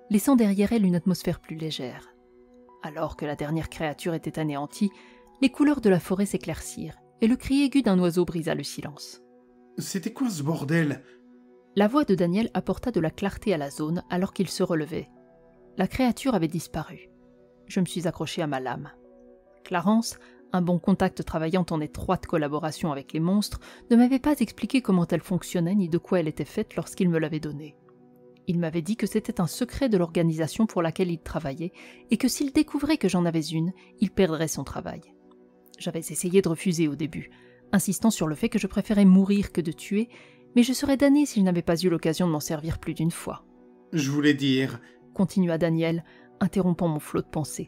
laissant derrière elle une atmosphère plus légère. Alors que la dernière créature était anéantie, les couleurs de la forêt s'éclaircirent, et le cri aigu d'un oiseau brisa le silence. « C'était quoi ce bordel ?» La voix de Daniel apporta de la clarté à la zone alors qu'il se relevait. La créature avait disparu. Je me suis accroché à ma lame. Clarence, un bon contact travaillant en étroite collaboration avec les monstres, ne m'avait pas expliqué comment elle fonctionnait ni de quoi elle était faite lorsqu'il me l'avait donnée. Il m'avait dit que c'était un secret de l'organisation pour laquelle il travaillait et que s'il découvrait que j'en avais une, il perdrait son travail. J'avais essayé de refuser au début, insistant sur le fait que je préférais mourir que de tuer, mais je serais damné si je n'avais pas eu l'occasion de m'en servir plus d'une fois. « Je voulais dire... » continua Daniel, interrompant mon flot de pensées.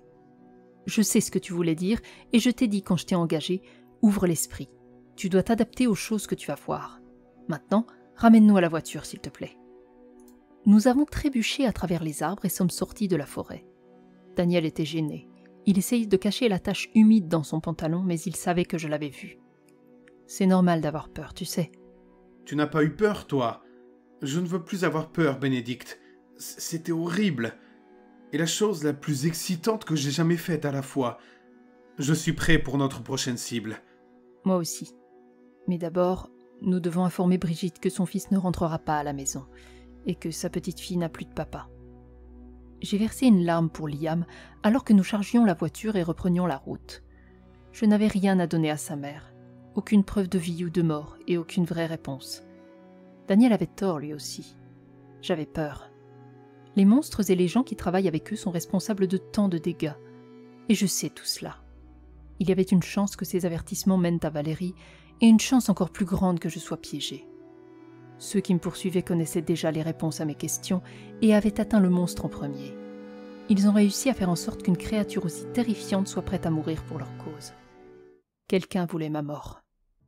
« Je sais ce que tu voulais dire, et je t'ai dit quand je t'ai engagé, ouvre l'esprit. Tu dois t'adapter aux choses que tu vas voir. Maintenant, ramène-nous à la voiture, s'il te plaît. » Nous avons trébuché à travers les arbres et sommes sortis de la forêt. Daniel était gêné. Il essayait de cacher la tache humide dans son pantalon, mais il savait que je l'avais vu. C'est normal d'avoir peur, tu sais. Tu n'as pas eu peur, toi? Je ne veux plus avoir peur, Bénédicte. C'était horrible. Et la chose la plus excitante que j'ai jamais faite à la fois. Je suis prêt pour notre prochaine cible. Moi aussi. Mais d'abord, nous devons informer Brigitte que son fils ne rentrera pas à la maison, et que sa petite fille n'a plus de papa. J'ai versé une larme pour Liam alors que nous chargions la voiture et reprenions la route. Je n'avais rien à donner à sa mère, aucune preuve de vie ou de mort et aucune vraie réponse. Daniel avait tort lui aussi. J'avais peur. Les monstres et les gens qui travaillent avec eux sont responsables de tant de dégâts. Et je sais tout cela. Il y avait une chance que ces avertissements mènent à Valérie et une chance encore plus grande que je sois piégée. Ceux qui me poursuivaient connaissaient déjà les réponses à mes questions et avaient atteint le monstre en premier. Ils ont réussi à faire en sorte qu'une créature aussi terrifiante soit prête à mourir pour leur cause. Quelqu'un voulait ma mort.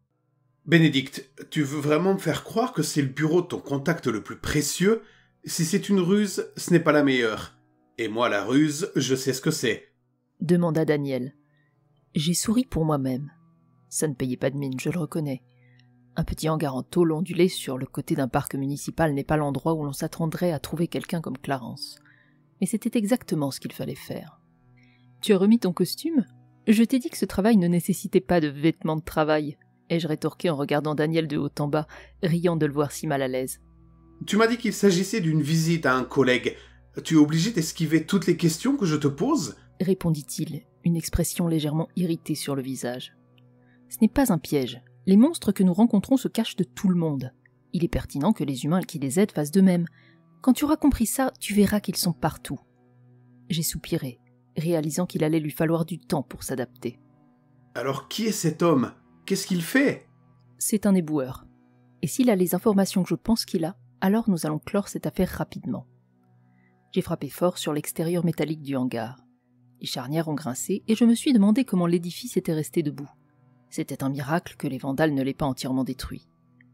Bénédicte, tu veux vraiment me faire croire que c'est le bureau de ton contact le plus précieux? Si c'est une ruse, ce n'est pas la meilleure. Et moi, la ruse, je sais ce que c'est. Demanda Daniel. J'ai souri pour moi-même. Ça ne payait pas de mine, je le reconnais. Un petit hangar en tôle ondulé sur le côté d'un parc municipal n'est pas l'endroit où l'on s'attendrait à trouver quelqu'un comme Clarence. Mais c'était exactement ce qu'il fallait faire. Tu as remis ton costume? Je t'ai dit que ce travail ne nécessitait pas de vêtements de travail, ai-je rétorqué en regardant Daniel de haut en bas, riant de le voir si mal à l'aise. Tu m'as dit qu'il s'agissait d'une visite à un collègue. Tu es obligé d'esquiver toutes les questions que je te pose? Répondit-il, une expression légèrement irritée sur le visage. Ce n'est pas un piège. Les monstres que nous rencontrons se cachent de tout le monde. Il est pertinent que les humains qui les aident fassent de même. Quand tu auras compris ça, tu verras qu'ils sont partout. J'ai soupiré, réalisant qu'il allait lui falloir du temps pour s'adapter. Alors qui est cet homme? Qu'est-ce qu'il fait? C'est un éboueur. Et s'il a les informations que je pense qu'il a, alors nous allons clore cette affaire rapidement. J'ai frappé fort sur l'extérieur métallique du hangar. Les charnières ont grincé et je me suis demandé comment l'édifice était resté debout. C'était un miracle que les vandales ne l'aient pas entièrement détruit.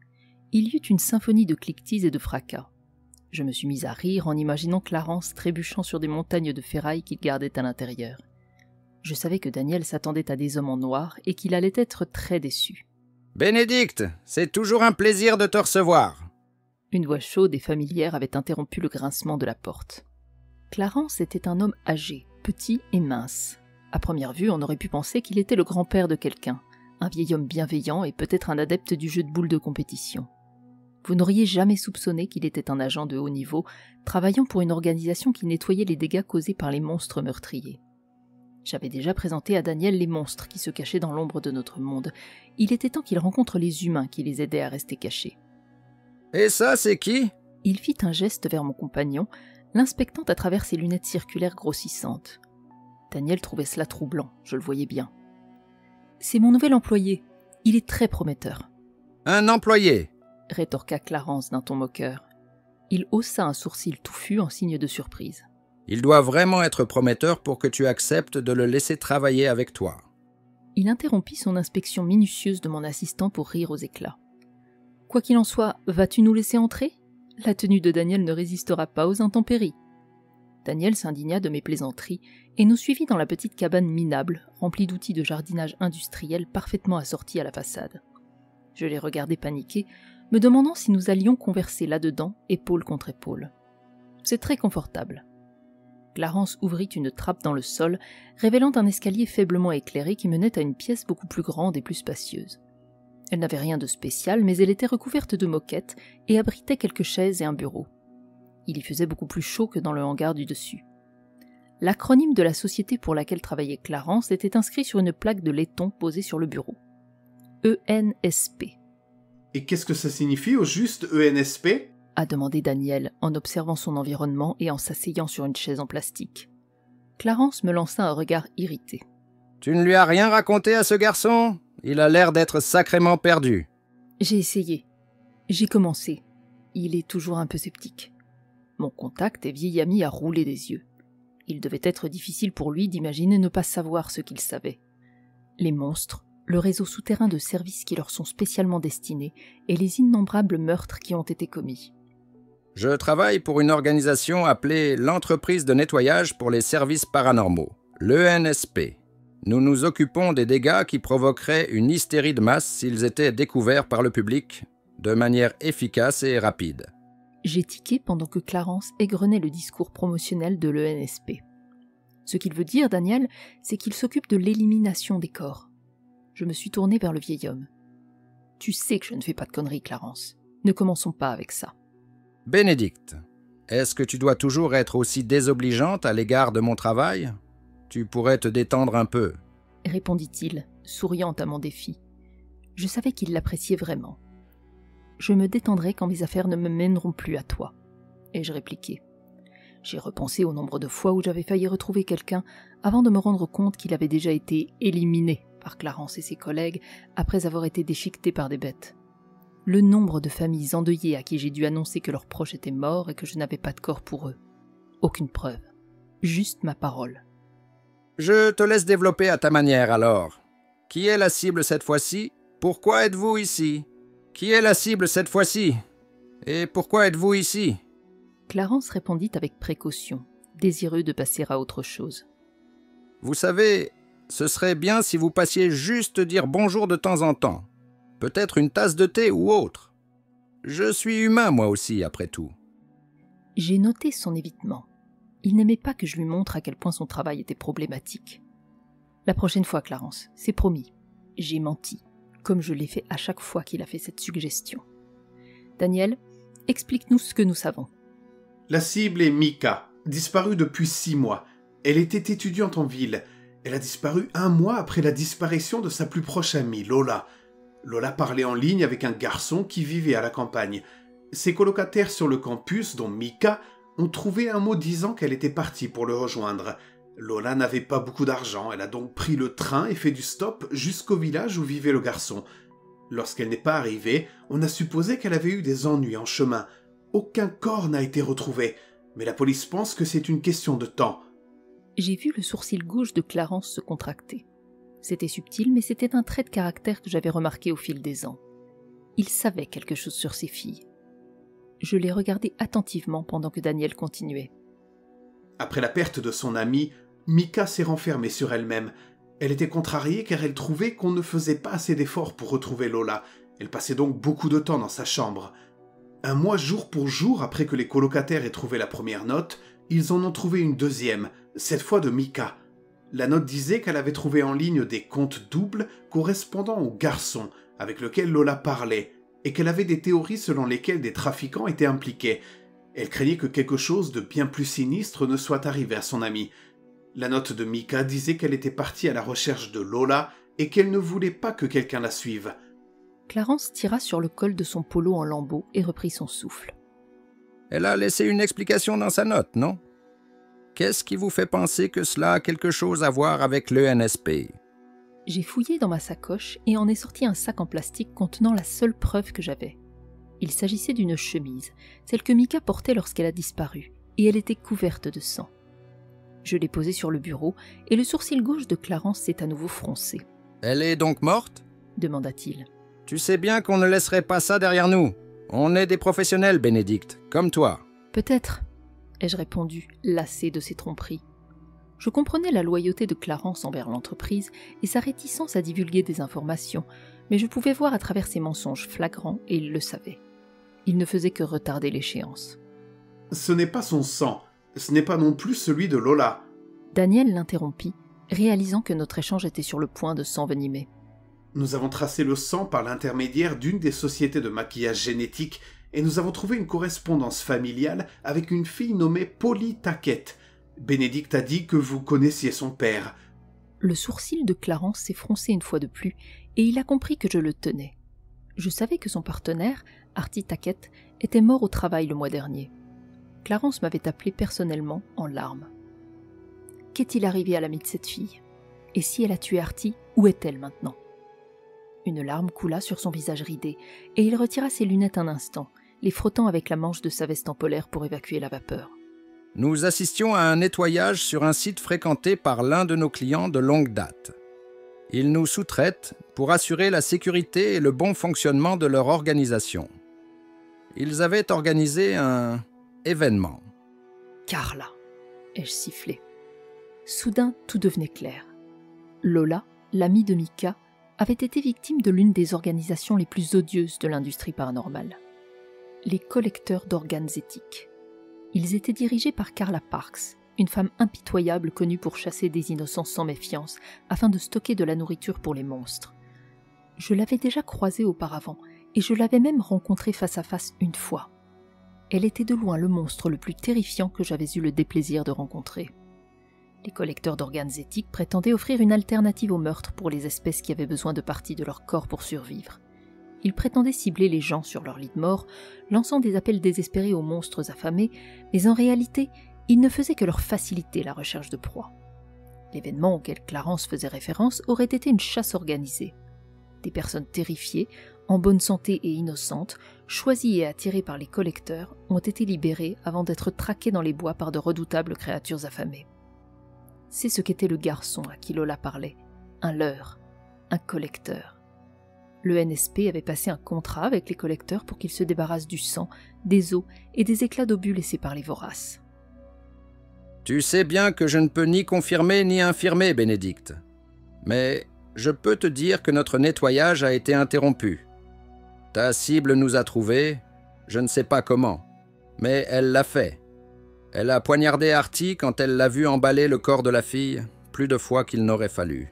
Il y eut une symphonie de cliquetis et de fracas. Je me suis mise à rire en imaginant Clarence trébuchant sur des montagnes de ferraille qu'il gardait à l'intérieur. Je savais que Daniel s'attendait à des hommes en noir et qu'il allait être très déçu. « Bénédicte, c'est toujours un plaisir de te recevoir !» Une voix chaude et familière avait interrompu le grincement de la porte. Clarence était un homme âgé, petit et mince. À première vue, on aurait pu penser qu'il était le grand-père de quelqu'un, un vieil homme bienveillant et peut-être un adepte du jeu de boules de compétition. Vous n'auriez jamais soupçonné qu'il était un agent de haut niveau, travaillant pour une organisation qui nettoyait les dégâts causés par les monstres meurtriers. J'avais déjà présenté à Daniel les monstres qui se cachaient dans l'ombre de notre monde. Il était temps qu'il rencontre les humains qui les aidaient à rester cachés. « Et ça, c'est qui ?» Il fit un geste vers mon compagnon, l'inspectant à travers ses lunettes circulaires grossissantes. Daniel trouvait cela troublant, je le voyais bien. « C'est mon nouvel employé. Il est très prometteur. »« Un employé ?» rétorqua Clarence d'un ton moqueur. Il haussa un sourcil touffu en signe de surprise. « Il doit vraiment être prometteur pour que tu acceptes de le laisser travailler avec toi. » Il interrompit son inspection minutieuse de mon assistant pour rire aux éclats. « Quoi qu'il en soit, vas-tu nous laisser entrer ? La tenue de Daniel ne résistera pas aux intempéries. » Daniel s'indigna de mes plaisanteries et nous suivit dans la petite cabane minable, remplie d'outils de jardinage industriel parfaitement assortis à la façade. Je les regardais paniquer, me demandant si nous allions converser là-dedans, épaule contre épaule. C'est très confortable. Clarence ouvrit une trappe dans le sol, révélant un escalier faiblement éclairé qui menait à une pièce beaucoup plus grande et plus spacieuse. Elle n'avait rien de spécial, mais elle était recouverte de moquettes et abritait quelques chaises et un bureau. Il y faisait beaucoup plus chaud que dans le hangar du dessus. L'acronyme de la société pour laquelle travaillait Clarence était inscrit sur une plaque de laiton posée sur le bureau. ENSP. Et qu'est-ce que ça signifie au juste, ENSP ? A demandé Daniel en observant son environnement et en s'asseyant sur une chaise en plastique. Clarence me lança un regard irrité. « Tu ne lui as rien raconté à ce garçon ? Il a l'air d'être sacrément perdu. » J'ai essayé. J'ai commencé. Il est toujours un peu sceptique. Mon contact et vieil ami a roulé des yeux. Il devait être difficile pour lui d'imaginer ne pas savoir ce qu'il savait. Les monstres, le réseau souterrain de services qui leur sont spécialement destinés et les innombrables meurtres qui ont été commis. Je travaille pour une organisation appelée l'Entreprise de nettoyage pour les services paranormaux, l'ENSP. Nous nous occupons des dégâts qui provoqueraient une hystérie de masse s'ils étaient découverts par le public, de manière efficace et rapide. J'ai tiqué pendant que Clarence égrenait le discours promotionnel de l'ENSP. Ce qu'il veut dire, Daniel, c'est qu'il s'occupe de l'élimination des corps. Je me suis tournée vers le vieil homme. « Tu sais que je ne fais pas de conneries, Clarence. Ne commençons pas avec ça. » « Bénédicte, est-ce que tu dois toujours être aussi désobligeante à l'égard de mon travail ? Tu pourrais te détendre un peu. » répondit-il, souriant à mon défi. Je savais qu'il l'appréciait vraiment. « Je me détendrai quand mes affaires ne me mèneront plus à toi. » ai-je répliqué. J'ai repensé au nombre de fois où j'avais failli retrouver quelqu'un avant de me rendre compte qu'il avait déjà été éliminé par Clarence et ses collègues après avoir été déchiqueté par des bêtes. Le nombre de familles endeuillées à qui j'ai dû annoncer que leurs proches étaient morts et que je n'avais pas de corps pour eux. Aucune preuve. Juste ma parole. Je te laisse développer à ta manière alors. Qui est la cible cette fois-ci ? Pourquoi êtes-vous ici ? Qui est la cible cette fois-ci ? Et pourquoi êtes-vous ici ? Clarence répondit avec précaution, désireux de passer à autre chose. Vous savez, ce serait bien si vous passiez juste dire bonjour de temps en temps. Peut-être une tasse de thé ou autre. Je suis humain moi aussi, après tout. J'ai noté son évitement. Il n'aimait pas que je lui montre à quel point son travail était problématique. La prochaine fois, Clarence, c'est promis. J'ai menti, comme je l'ai fait à chaque fois qu'il a fait cette suggestion. Daniel, explique-nous ce que nous savons. La cible est Mika, disparue depuis 6 mois. Elle était étudiante en ville. Elle a disparu 1 mois après la disparition de sa plus proche amie, Lola. Lola parlait en ligne avec un garçon qui vivait à la campagne. Ses colocataires sur le campus, dont Mika, ont trouvé un mot disant qu'elle était partie pour le rejoindre. Lola n'avait pas beaucoup d'argent, elle a donc pris le train et fait du stop jusqu'au village où vivait le garçon. Lorsqu'elle n'est pas arrivée, on a supposé qu'elle avait eu des ennuis en chemin. Aucun corps n'a été retrouvé, mais la police pense que c'est une question de temps. J'ai vu le sourcil gauche de Clarence se contracter. C'était subtil, mais c'était un trait de caractère que j'avais remarqué au fil des ans. Il savait quelque chose sur ses filles. Je les regardais attentivement pendant que Daniel continuait. Après la perte de son amie, Mika s'est renfermée sur elle-même. Elle était contrariée car elle trouvait qu'on ne faisait pas assez d'efforts pour retrouver Lola. Elle passait donc beaucoup de temps dans sa chambre. 1 mois jour pour jour après que les colocataires aient trouvé la première note, ils en ont trouvé une deuxième, cette fois de Mika. La note disait qu'elle avait trouvé en ligne des comptes doubles correspondant au garçon avec lequel Lola parlait, et qu'elle avait des théories selon lesquelles des trafiquants étaient impliqués. Elle craignait que quelque chose de bien plus sinistre ne soit arrivé à son amie. La note de Mika disait qu'elle était partie à la recherche de Lola et qu'elle ne voulait pas que quelqu'un la suive. Clarence tira sur le col de son polo en lambeaux et reprit son souffle. Elle a laissé une explication dans sa note, non ? Qu'est-ce qui vous fait penser que cela a quelque chose à voir avec l'ENSP ? J'ai fouillé dans ma sacoche et en ai sorti un sac en plastique contenant la seule preuve que j'avais. Il s'agissait d'une chemise, celle que Mika portait lorsqu'elle a disparu, et elle était couverte de sang. Je l'ai posée sur le bureau et le sourcil gauche de Clarence s'est à nouveau froncé. « Elle est donc morte ?» demanda-t-il. « Tu sais bien qu'on ne laisserait pas ça derrière nous. On est des professionnels, Bénédicte, comme toi. » « Peut-être, » ai-je répondu, lassé de ses tromperies. Je comprenais la loyauté de Clarence envers l'entreprise et sa réticence à divulguer des informations, mais je pouvais voir à travers ses mensonges flagrants et il le savait. Il ne faisait que retarder l'échéance. Ce n'est pas son sang. Ce n'est pas non plus celui de Lola. » Daniel l'interrompit, réalisant que notre échange était sur le point de s'envenimer. « Nous avons tracé le sang par l'intermédiaire d'une des sociétés de maquillage génétique et nous avons trouvé une correspondance familiale avec une fille nommée Polly Tackett. Bénédicte a dit que vous connaissiez son père. » Le sourcil de Clarence s'est froncé une fois de plus, et il a compris que je le tenais. Je savais que son partenaire, Artie Tackett, était mort au travail le mois dernier. Clarence m'avait appelé personnellement en larmes. Qu'est-il arrivé à l'amie de cette fille? Et si elle a tué Artie, où est-elle maintenant? Une larme coula sur son visage ridé, et il retira ses lunettes un instant, les frottant avec la manche de sa veste en polaire pour évacuer la vapeur. Nous assistions à un nettoyage sur un site fréquenté par l'un de nos clients de longue date. Ils nous sous-traitent pour assurer la sécurité et le bon fonctionnement de leur organisation. Ils avaient organisé un événement. « Carla !» ai-je sifflé. Soudain, tout devenait clair. Lola, l'amie de Mika, avait été victime de l'une des organisations les plus odieuses de l'industrie paranormale. Les collecteurs d'organes éthiques. Ils étaient dirigés par Carla Parks, une femme impitoyable connue pour chasser des innocents sans méfiance afin de stocker de la nourriture pour les monstres. Je l'avais déjà croisée auparavant et je l'avais même rencontrée face à face une fois. Elle était de loin le monstre le plus terrifiant que j'avais eu le déplaisir de rencontrer. Les collecteurs d'organes éthiques prétendaient offrir une alternative au meurtre pour les espèces qui avaient besoin de parties de leur corps pour survivre. Ils prétendaient cibler les gens sur leur lit de mort, lançant des appels désespérés aux monstres affamés, mais en réalité, ils ne faisaient que leur faciliter la recherche de proies. L'événement auquel Clarence faisait référence aurait été une chasse organisée. Des personnes terrifiées, en bonne santé et innocentes, choisies et attirées par les collecteurs, ont été libérées avant d'être traquées dans les bois par de redoutables créatures affamées. C'est ce qu'était le garçon à qui Lola parlait, un leurre, un collecteur. Le NSP avait passé un contrat avec les collecteurs pour qu'ils se débarrassent du sang, des os et des éclats d'obus laissés par les voraces. Tu sais bien que je ne peux ni confirmer ni infirmer, Bénédicte. Mais je peux te dire que notre nettoyage a été interrompu. Ta cible nous a trouvés, je ne sais pas comment, mais elle l'a fait. Elle a poignardé Artie quand elle l'a vu emballer le corps de la fille, plus de fois qu'il n'aurait fallu.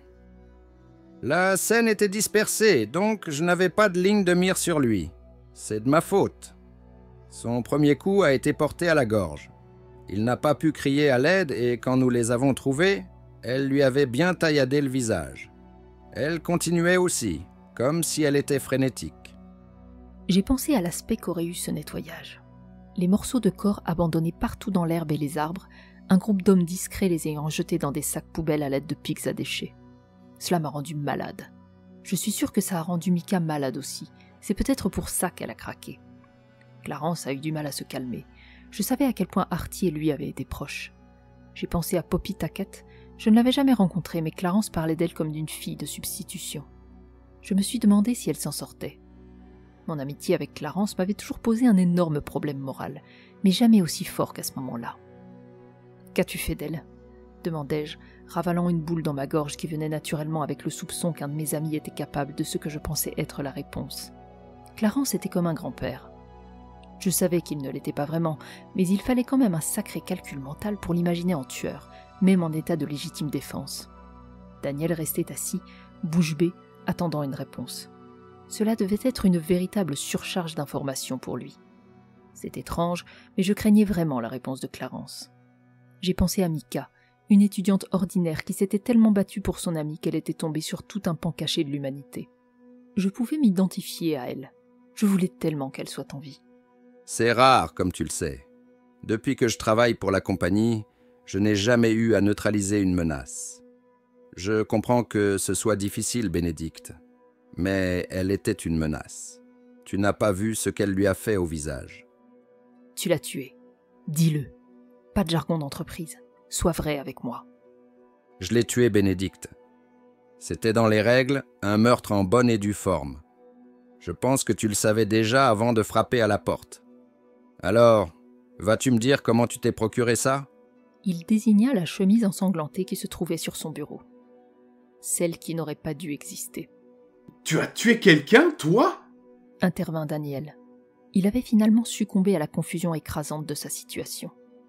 La scène était dispersée, donc je n'avais pas de ligne de mire sur lui. C'est de ma faute. Son premier coup a été porté à la gorge. Il n'a pas pu crier à l'aide et quand nous les avons trouvés, elle lui avait bien tailladé le visage. Elle continuait aussi, comme si elle était frénétique. J'ai pensé à l'aspect qu'aurait eu ce nettoyage. Les morceaux de corps abandonnés partout dans l'herbe et les arbres, un groupe d'hommes discrets les ayant jetés dans des sacs poubelles à l'aide de pics à déchets. Cela m'a rendu malade. Je suis sûre que ça a rendu Mika malade aussi. C'est peut-être pour ça qu'elle a craqué. Clarence a eu du mal à se calmer. Je savais à quel point Artie et lui avaient été proches. J'ai pensé à Poppy Tackett. Je ne l'avais jamais rencontrée, mais Clarence parlait d'elle comme d'une fille de substitution. Je me suis demandé si elle s'en sortait. Mon amitié avec Clarence m'avait toujours posé un énorme problème moral, mais jamais aussi fort qu'à ce moment-là. « Qu'as-tu fait d'elle ?» demandai-je, ravalant une boule dans ma gorge qui venait naturellement avec le soupçon qu'un de mes amis était capable de ce que je pensais être la réponse. Clarence était comme un grand-père. Je savais qu'il ne l'était pas vraiment, mais il fallait quand même un sacré calcul mental pour l'imaginer en tueur, même en état de légitime défense. Daniel restait assis, bouche bée, attendant une réponse. Cela devait être une véritable surcharge d'informations pour lui. C'est étrange, mais je craignais vraiment la réponse de Clarence. J'ai pensé à Mika, une étudiante ordinaire qui s'était tellement battue pour son amie qu'elle était tombée sur tout un pan caché de l'humanité. Je pouvais m'identifier à elle. Je voulais tellement qu'elle soit en vie. C'est rare, comme tu le sais. Depuis que je travaille pour la compagnie, je n'ai jamais eu à neutraliser une menace. Je comprends que ce soit difficile, Bénédicte, mais elle était une menace. Tu n'as pas vu ce qu'elle lui a fait au visage. Tu l'as tuée. Dis-le. Pas de jargon d'entreprise. Sois vrai avec moi. Je l'ai tuée, Bénédicte. C'était dans les règles, un meurtre en bonne et due forme. Je pense que tu le savais déjà avant de frapper à la porte. Alors, vas-tu me dire comment tu t'es procuré ça ? Il désigna la chemise ensanglantée qui se trouvait sur son bureau. Celle qui n'aurait pas dû exister. « Tu as tué quelqu'un, toi ?» intervint Daniel. Il avait finalement succombé à la confusion écrasante de sa situation.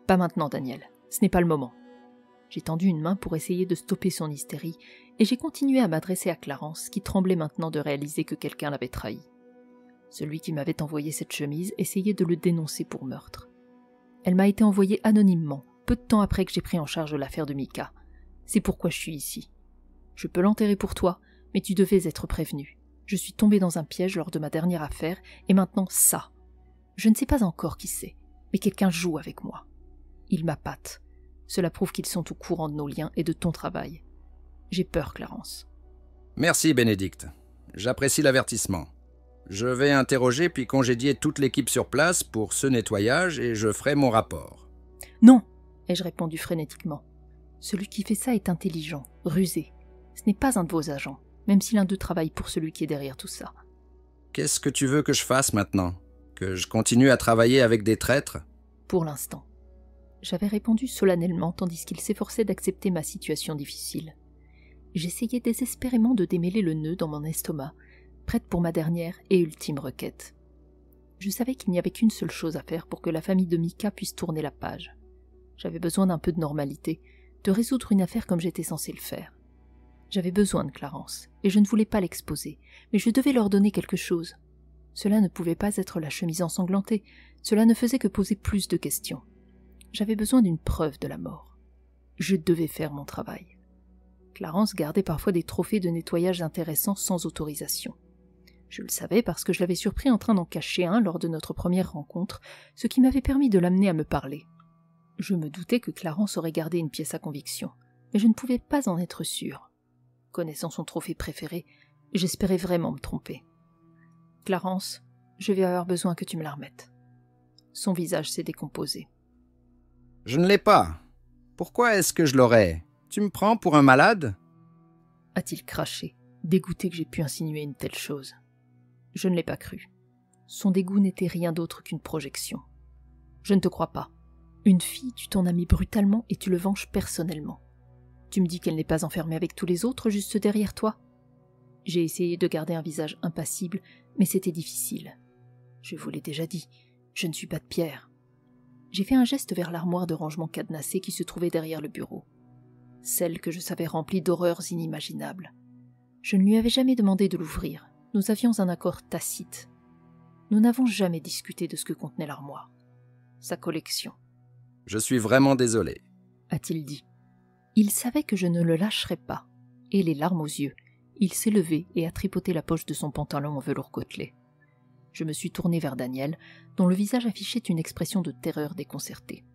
Pas maintenant, Daniel. Ce n'est pas le moment. J'ai tendu une main pour essayer de stopper son hystérie, et j'ai continué à m'adresser à Clarence, qui tremblait maintenant de réaliser que quelqu'un l'avait trahi. Celui qui m'avait envoyé cette chemise essayait de le dénoncer pour meurtre. Elle m'a été envoyée anonymement, peu de temps après que j'ai pris en charge l'affaire de Mika. C'est pourquoi je suis ici. Je peux l'enterrer pour toi, mais tu devais être prévenu. Je suis tombée dans un piège lors de ma dernière affaire, et maintenant ça. Je ne sais pas encore qui c'est, mais quelqu'un joue avec moi. Il m'appâte. Cela prouve qu'ils sont au courant de nos liens et de ton travail. J'ai peur, Clarence. Merci, Bénédicte. J'apprécie l'avertissement. Je vais interroger puis congédier toute l'équipe sur place pour ce nettoyage et je ferai mon rapport. Non, ai-je répondu frénétiquement. Celui qui fait ça est intelligent, rusé. Ce n'est pas un de vos agents, même si l'un d'eux travaille pour celui qui est derrière tout ça. Qu'est-ce que tu veux que je fasse maintenant? Que je continue à travailler avec des traîtres? Pour l'instant. J'avais répondu solennellement tandis qu'il s'efforçait d'accepter ma situation difficile. J'essayais désespérément de démêler le nœud dans mon estomac, prête pour ma dernière et ultime requête. Je savais qu'il n'y avait qu'une seule chose à faire pour que la famille de Mika puisse tourner la page. J'avais besoin d'un peu de normalité, de résoudre une affaire comme j'étais censé le faire. J'avais besoin de Clarence, et je ne voulais pas l'exposer, mais je devais leur donner quelque chose. Cela ne pouvait pas être la chemise ensanglantée, cela ne faisait que poser plus de questions. J'avais besoin d'une preuve de la mort. Je devais faire mon travail. Clarence gardait parfois des trophées de nettoyage intéressants sans autorisation. Je le savais parce que je l'avais surpris en train d'en cacher un lors de notre première rencontre, ce qui m'avait permis de l'amener à me parler. Je me doutais que Clarence aurait gardé une pièce à conviction, mais je ne pouvais pas en être sûr. Connaissant son trophée préféré, j'espérais vraiment me tromper. « Clarence, je vais avoir besoin que tu me la remettes. » Son visage s'est décomposé. « Je ne l'ai pas. Pourquoi est-ce que je l'aurais? Tu me prends pour un malade ?» a-t-il craché, dégoûté que j'ai pu insinuer une telle chose. Je ne l'ai pas cru. Son dégoût n'était rien d'autre qu'une projection. « Je ne te crois pas. Une fille, tu t'en as mis brutalement et tu le venges personnellement. Tu me dis qu'elle n'est pas enfermée avec tous les autres juste derrière toi ?» J'ai essayé de garder un visage impassible, mais c'était difficile. Je vous l'ai déjà dit, je ne suis pas de pierre. J'ai fait un geste vers l'armoire de rangement cadenassée qui se trouvait derrière le bureau. Celle que je savais remplie d'horreurs inimaginables. Je ne lui avais jamais demandé de l'ouvrir. Nous avions un accord tacite. Nous n'avons jamais discuté de ce que contenait l'armoire. Sa collection. « Je suis vraiment désolé, » a-t-il dit. Il savait que je ne le lâcherais pas, et les larmes aux yeux, il s'est levé et a tripoté la poche de son pantalon en velours côtelé. Je me suis tourné vers Daniel, dont le visage affichait une expression de terreur déconcertée.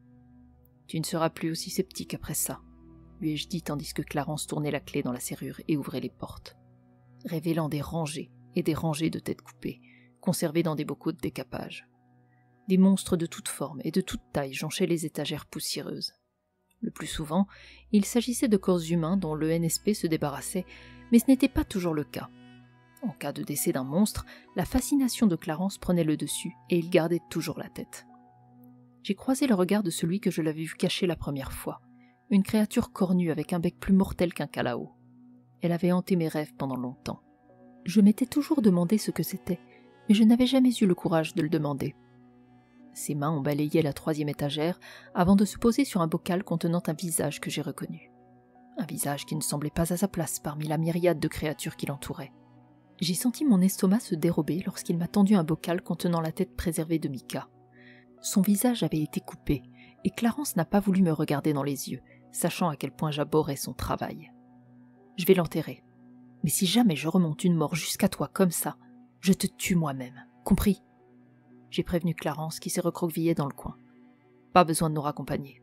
« Tu ne seras plus aussi sceptique après ça, » lui ai-je dit tandis que Clarence tournait la clé dans la serrure et ouvrait les portes, révélant des rangées et des rangées de têtes coupées, conservées dans des bocaux de décapage. Des monstres de toutes formes et de toutes tailles jonchaient les étagères poussiéreuses. Le plus souvent, il s'agissait de corps humains dont le NSP se débarrassait, mais ce n'était pas toujours le cas. En cas de décès d'un monstre, la fascination de Clarence prenait le dessus et il gardait toujours la tête. J'ai croisé le regard de celui que je l'avais vu cacher la première fois, une créature cornue avec un bec plus mortel qu'un calao. Elle avait hanté mes rêves pendant longtemps. Je m'étais toujours demandé ce que c'était, mais je n'avais jamais eu le courage de le demander. Ses mains ont balayé la 3e étagère avant de se poser sur un bocal contenant un visage que j'ai reconnu. Un visage qui ne semblait pas à sa place parmi la myriade de créatures qui l'entouraient. J'ai senti mon estomac se dérober lorsqu'il m'a tendu un bocal contenant la tête préservée de Mika. Son visage avait été coupé, et Clarence n'a pas voulu me regarder dans les yeux, sachant à quel point j'abhorrais son travail. Je vais l'enterrer. Mais si jamais je remonte une mort jusqu'à toi comme ça, je te tue moi-même. Compris ? J'ai prévenu Clarence qui s'est recroquevillé dans le coin. Pas besoin de nous raccompagner.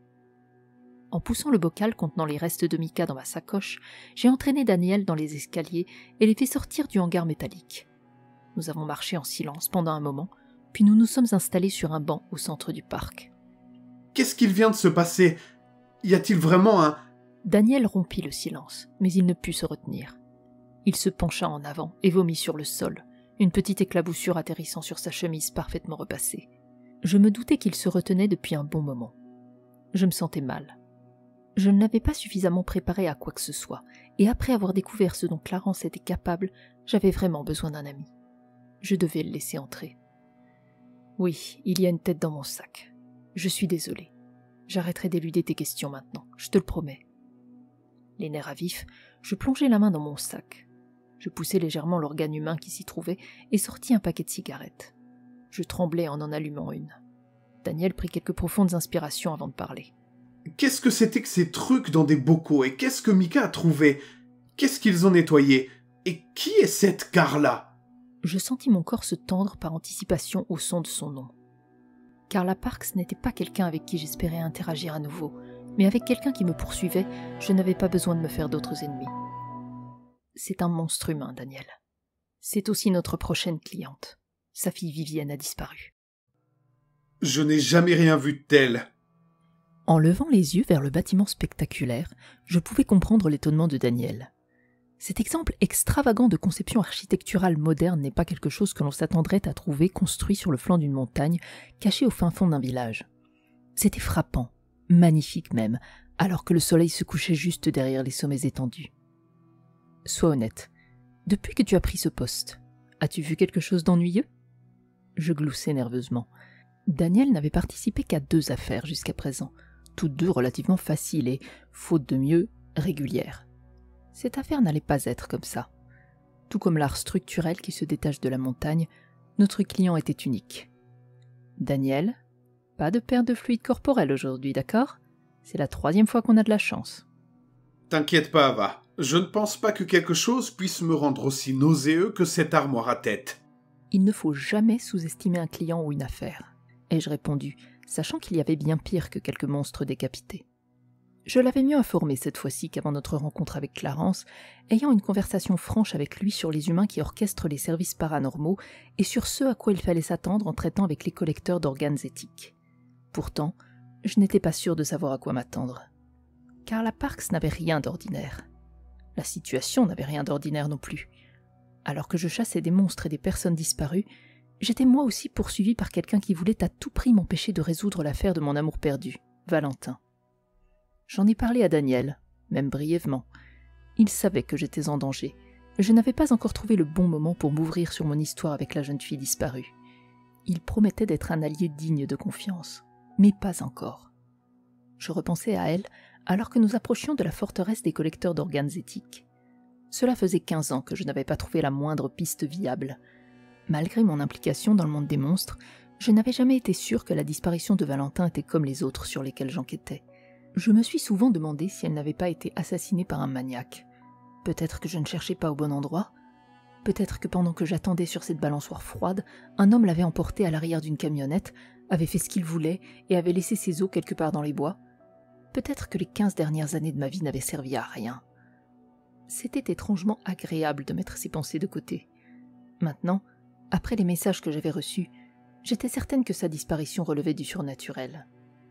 En poussant le bocal contenant les restes de Mika dans ma sacoche, j'ai entraîné Daniel dans les escaliers et l'ai fait sortir du hangar métallique. Nous avons marché en silence pendant un moment, puis nous nous sommes installés sur un banc au centre du parc. Qu'est-ce qu'il vient de se passer? Y a-t-il vraiment un... Daniel rompit le silence, mais il ne put se retenir. Il se pencha en avant et vomit sur le sol, une petite éclaboussure atterrissant sur sa chemise parfaitement repassée. Je me doutais qu'il se retenait depuis un bon moment. Je me sentais mal. Je ne l'avais pas suffisamment préparé à quoi que ce soit, et après avoir découvert ce dont Clarence était capable, j'avais vraiment besoin d'un ami. Je devais le laisser entrer. Oui, il y a une tête dans mon sac. Je suis désolée. J'arrêterai d'éluder tes questions maintenant, je te le promets. Les nerfs à vif, je plongeai la main dans mon sac. Je poussai légèrement l'organe humain qui s'y trouvait et sortis un paquet de cigarettes. Je tremblais en allumant une. Daniel prit quelques profondes inspirations avant de parler. Qu'est-ce que c'était que ces trucs dans des bocaux et qu'est-ce que Mika a trouvé? Qu'est-ce qu'ils ont nettoyé? Et qui est cette Carla? Je sentis mon corps se tendre par anticipation au son de son nom. Carla Parks n'était pas quelqu'un avec qui j'espérais interagir à nouveau, mais avec quelqu'un qui me poursuivait, je n'avais pas besoin de me faire d'autres ennemis. C'est un monstre humain, Daniel. C'est aussi notre prochaine cliente. Sa fille Vivienne a disparu. Je n'ai jamais rien vu de tel. En levant les yeux vers le bâtiment spectaculaire, je pouvais comprendre l'étonnement de Daniel. Cet exemple extravagant de conception architecturale moderne n'est pas quelque chose que l'on s'attendrait à trouver construit sur le flanc d'une montagne, caché au fin fond d'un village. C'était frappant, magnifique même, alors que le soleil se couchait juste derrière les sommets étendus. Sois honnête, depuis que tu as pris ce poste, as-tu vu quelque chose d'ennuyeux? Je gloussai nerveusement. Daniel n'avait participé qu'à 2 affaires jusqu'à présent, toutes 2 relativement faciles et, faute de mieux, régulières. Cette affaire n'allait pas être comme ça. Tout comme l'art structurel qui se détache de la montagne, notre client était unique. Daniel, pas de perte de fluide corporel aujourd'hui, d'accord? C'est la 3e fois qu'on a de la chance. T'inquiète pas, Ava. Je ne pense pas que quelque chose puisse me rendre aussi nauséeux que cette armoire à tête. Il ne faut jamais sous-estimer un client ou une affaire, ai-je répondu, sachant qu'il y avait bien pire que quelques monstres décapités. Je l'avais mieux informé cette fois-ci qu'avant notre rencontre avec Clarence, ayant une conversation franche avec lui sur les humains qui orchestrent les services paranormaux et sur ce à quoi il fallait s'attendre en traitant avec les collecteurs d'organes éthiques. Pourtant, je n'étais pas sûr de savoir à quoi m'attendre. Carla Parks n'avait rien d'ordinaire. La situation n'avait rien d'ordinaire non plus. Alors que je chassais des monstres et des personnes disparues, j'étais moi aussi poursuivi par quelqu'un qui voulait à tout prix m'empêcher de résoudre l'affaire de mon amour perdu, Valentin. J'en ai parlé à Daniel, même brièvement. Il savait que j'étais en danger. Je n'avais pas encore trouvé le bon moment pour m'ouvrir sur mon histoire avec la jeune fille disparue. Il promettait d'être un allié digne de confiance, mais pas encore. Je repensais à elle alors que nous approchions de la forteresse des collecteurs d'organes éthiques. Cela faisait 15 ans que je n'avais pas trouvé la moindre piste viable. Malgré mon implication dans le monde des monstres, je n'avais jamais été sûr que la disparition de Valentin était comme les autres sur lesquels j'enquêtais. Je me suis souvent demandé si elle n'avait pas été assassinée par un maniaque. Peut-être que je ne cherchais pas au bon endroit. Peut-être que pendant que j'attendais sur cette balançoire froide, un homme l'avait emportée à l'arrière d'une camionnette, avait fait ce qu'il voulait et avait laissé ses os quelque part dans les bois. Peut-être que les 15 dernières années de ma vie n'avaient servi à rien. C'était étrangement agréable de mettre ces pensées de côté. Maintenant, après les messages que j'avais reçus, j'étais certaine que sa disparition relevait du surnaturel.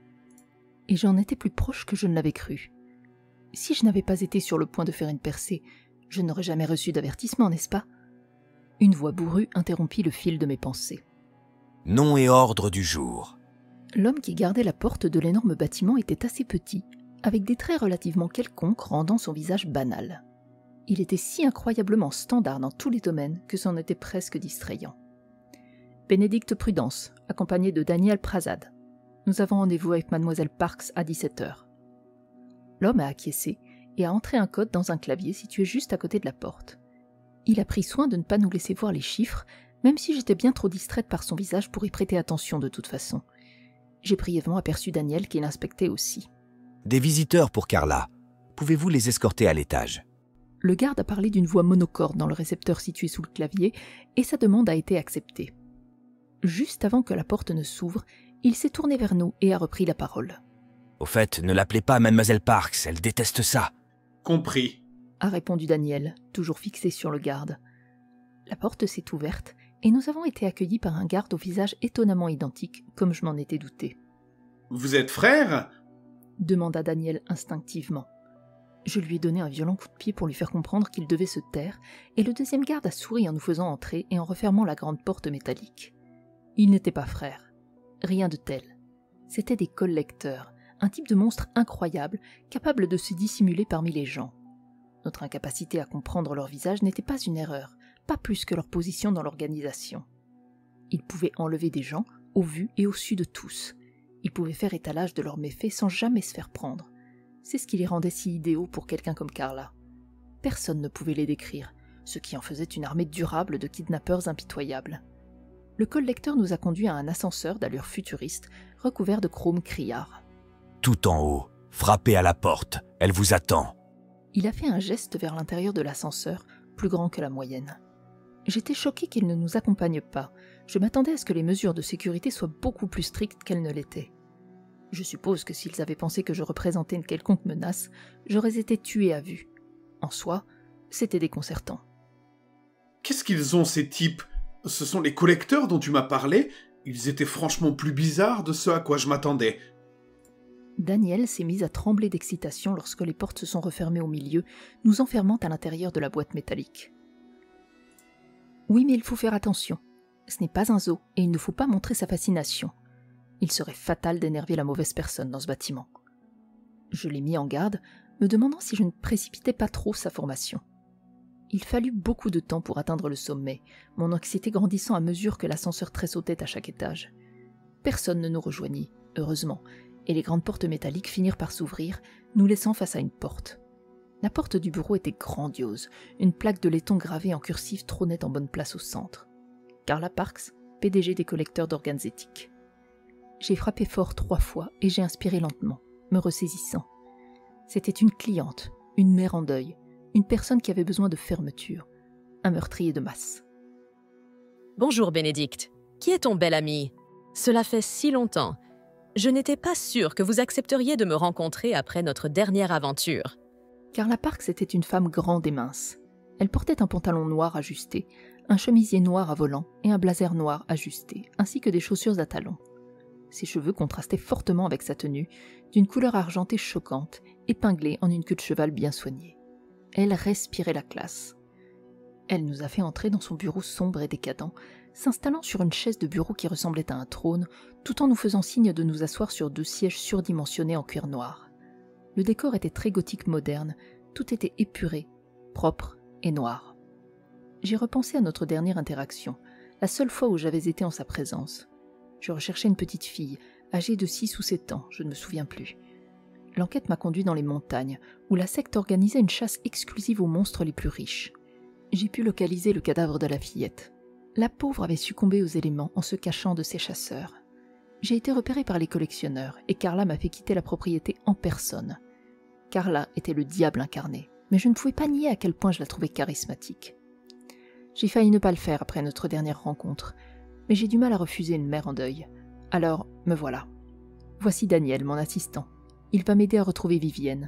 Et j'en étais plus proche que je ne l'avais cru. Si je n'avais pas été sur le point de faire une percée, je n'aurais jamais reçu d'avertissement, n'est-ce pas? Une voix bourrue interrompit le fil de mes pensées. Nom et ordre du jour. L'homme qui gardait la porte de l'énorme bâtiment était assez petit, avec des traits relativement quelconques rendant son visage banal. Il était si incroyablement standard dans tous les domaines que c'en était presque distrayant. Bénédicte Prudence, accompagné de Daniel Prasad. Nous avons rendez-vous avec Mademoiselle Parks à 17h. L'homme a acquiescé et a entré un code dans un clavier situé juste à côté de la porte. Il a pris soin de ne pas nous laisser voir les chiffres, même si j'étais bien trop distraite par son visage pour y prêter attention de toute façon. J'ai brièvement aperçu Daniel qui l'inspectait aussi. Des visiteurs pour Carla. Pouvez-vous les escorter à l'étage? Le garde a parlé d'une voix monocorde dans le récepteur situé sous le clavier et sa demande a été acceptée. Juste avant que la porte ne s'ouvre, il s'est tourné vers nous et a repris la parole. Au fait, ne l'appelez pas Mademoiselle Parks, elle déteste ça. Compris, a répondu Daniel, toujours fixé sur le garde. La porte s'est ouverte et nous avons été accueillis par un garde au visage étonnamment identique, comme je m'en étais douté. Vous êtes frères? Demanda Daniel instinctivement. Je lui ai donné un violent coup de pied pour lui faire comprendre qu'il devait se taire, et le deuxième garde a souri en nous faisant entrer et en refermant la grande porte métallique. Ils n'étaient pas frères. Rien de tel. C'étaient des collecteurs, un type de monstre incroyable, capable de se dissimuler parmi les gens. Notre incapacité à comprendre leur visage n'était pas une erreur, pas plus que leur position dans l'organisation. Ils pouvaient enlever des gens, au vu et au su de tous. Ils pouvaient faire étalage de leurs méfaits sans jamais se faire prendre. C'est ce qui les rendait si idéaux pour quelqu'un comme Carla. Personne ne pouvait les décrire, ce qui en faisait une armée durable de kidnappeurs impitoyables. Le collecteur nous a conduits à un ascenseur d'allure futuriste, recouvert de chrome criard. Tout en haut, frappez à la porte, elle vous attend. Il a fait un geste vers l'intérieur de l'ascenseur, plus grand que la moyenne. J'étais choquée qu'il ne nous accompagne pas. Je m'attendais à ce que les mesures de sécurité soient beaucoup plus strictes qu'elles ne l'étaient. Je suppose que s'ils avaient pensé que je représentais une quelconque menace, j'aurais été tuée à vue. En soi, c'était déconcertant. Qu'est-ce qu'ils ont, ces types? Ce sont les collecteurs dont tu m'as parlé? Ils étaient franchement plus bizarres de ce à quoi je m'attendais. Daniel s'est mise à trembler d'excitation lorsque les portes se sont refermées au milieu, nous enfermant à l'intérieur de la boîte métallique. Oui, mais il faut faire attention. Ce n'est pas un zoo, et il ne faut pas montrer sa fascination. Il serait fatal d'énerver la mauvaise personne dans ce bâtiment. Je l'ai mis en garde, me demandant si je ne précipitais pas trop sa formation. Il fallut beaucoup de temps pour atteindre le sommet, mon anxiété grandissant à mesure que l'ascenseur tressautait à chaque étage. Personne ne nous rejoignit, heureusement, et les grandes portes métalliques finirent par s'ouvrir, nous laissant face à une porte. La porte du bureau était grandiose, une plaque de laiton gravée en cursive trônait en bonne place au centre. Carla Parks, PDG des collecteurs d'organes éthiques. J'ai frappé fort 3 fois et j'ai inspiré lentement, me ressaisissant. C'était une cliente, une mère en deuil, une personne qui avait besoin de fermeture, un meurtrier de masse. Bonjour Bénédicte, qui est ton bel ami? Cela fait si longtemps. Je n'étais pas sûre que vous accepteriez de me rencontrer après notre dernière aventure. Carla Parks était une femme grande et mince. Elle portait un pantalon noir ajusté, un chemisier noir à volant et un blazer noir ajusté, ainsi que des chaussures à talons. Ses cheveux contrastaient fortement avec sa tenue, d'une couleur argentée choquante, épinglée en une queue de cheval bien soignée. Elle respirait la classe. Elle nous a fait entrer dans son bureau sombre et décadent, s'installant sur une chaise de bureau qui ressemblait à un trône, tout en nous faisant signe de nous asseoir sur 2 sièges surdimensionnés en cuir noir. Le décor était très gothique moderne, tout était épuré, propre et noir. J'ai repensé à notre dernière interaction, la seule fois où j'avais été en sa présence. Je recherchais une petite fille, âgée de 6 ou 7 ans, je ne me souviens plus. L'enquête m'a conduit dans les montagnes, où la secte organisait une chasse exclusive aux monstres les plus riches. J'ai pu localiser le cadavre de la fillette. La pauvre avait succombé aux éléments en se cachant de ses chasseurs. J'ai été repéré par les collectionneurs, et Carla m'a fait quitter la propriété en personne. Carla était le diable incarné, mais je ne pouvais pas nier à quel point je la trouvais charismatique. J'ai failli ne pas le faire après notre dernière rencontre, mais j'ai du mal à refuser une mère en deuil. Alors, me voilà. Voici Daniel, mon assistant. Il va m'aider à retrouver Vivienne.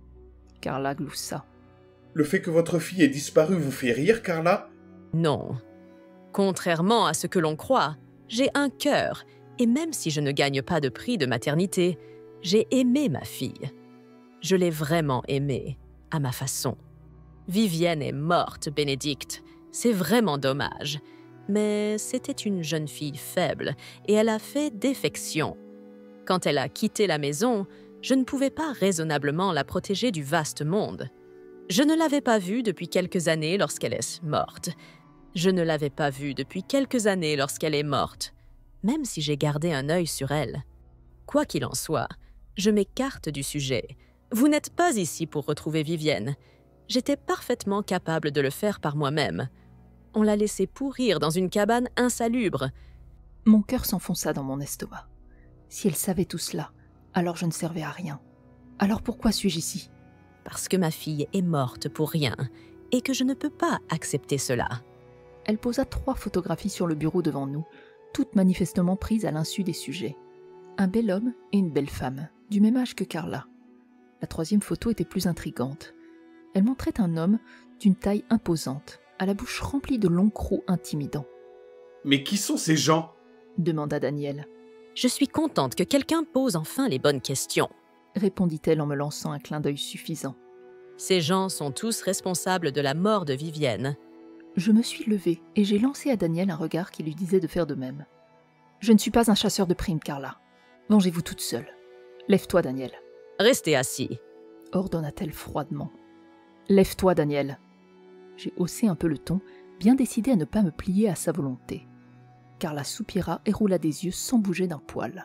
Carla gloussa. Le fait que votre fille ait disparu vous fait rire, Carla? Non. Contrairement à ce que l'on croit, j'ai un cœur, et même si je ne gagne pas de prix de maternité, j'ai aimé ma fille. Je l'ai vraiment aimée, à ma façon. Vivienne est morte, Bénédicte. C'est vraiment dommage. Mais c'était une jeune fille faible, et elle a fait défection. Quand elle a quitté la maison, je ne pouvais pas raisonnablement la protéger du vaste monde. Je ne l'avais pas vue depuis quelques années lorsqu'elle est morte. Je ne l'avais pas vue depuis quelques années lorsqu'elle est morte, même si j'ai gardé un œil sur elle. Quoi qu'il en soit, je m'écarte du sujet. Vous n'êtes pas ici pour retrouver Vivienne. J'étais parfaitement capable de le faire par moi-même. On l'a laissée pourrir dans une cabane insalubre. Mon cœur s'enfonça dans mon estomac. Si elle savait tout cela, alors je ne servais à rien. Alors pourquoi suis-je ici? Parce que ma fille est morte pour rien, et que je ne peux pas accepter cela. Elle posa 3 photographies sur le bureau devant nous, toutes manifestement prises à l'insu des sujets. Un bel homme et une belle femme, du même âge que Carla. La 3e photo était plus intrigante. Elle montrait un homme d'une taille imposante, à la bouche remplie de longs crocs intimidants. « Mais qui sont ces gens ?» demanda Daniel. « Je suis contente que quelqu'un pose enfin les bonnes questions. » répondit-elle en me lançant un clin d'œil suffisant. « Ces gens sont tous responsables de la mort de Vivienne. » Je me suis levée et j'ai lancé à Daniel un regard qui lui disait de faire de même. « Je ne suis pas un chasseur de primes, Carla. Vengez-vous toute seule. Lève-toi, Daniel. »« Restez assis. » ordonna-t-elle froidement. « Lève-toi, Daniel. » J'ai haussé un peu le ton, bien décidé à ne pas me plier à sa volonté. Carla soupira et roula des yeux sans bouger d'un poil.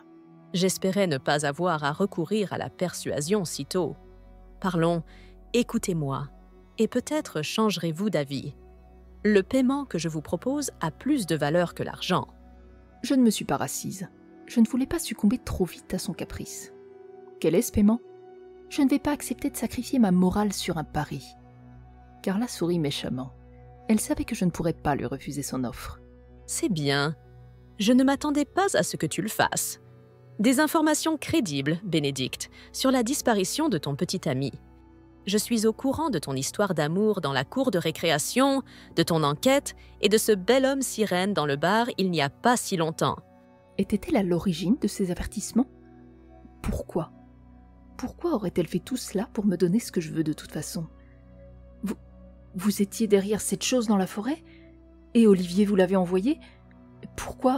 J'espérais ne pas avoir à recourir à la persuasion si tôt. Parlons, écoutez-moi, et peut-être changerez-vous d'avis. Le paiement que je vous propose a plus de valeur que l'argent. Je ne me suis pas rassise. Je ne voulais pas succomber trop vite à son caprice. Quel est ce paiement ? Je ne vais pas accepter de sacrifier ma morale sur un pari. Carla sourit méchamment. Elle savait que je ne pourrais pas lui refuser son offre. C'est bien. Je ne m'attendais pas à ce que tu le fasses. Des informations crédibles, Bénédicte, sur la disparition de ton petit ami. Je suis au courant de ton histoire d'amour dans la cour de récréation, de ton enquête et de ce bel homme sirène dans le bar il n'y a pas si longtemps. Était-elle à l'origine de ces avertissements ? Pourquoi ? Pourquoi aurait-elle fait tout cela pour me donner ce que je veux de toute façon ? Vous étiez derrière cette chose dans la forêt ? Et Olivier vous l'avait envoyé ? Pourquoi ?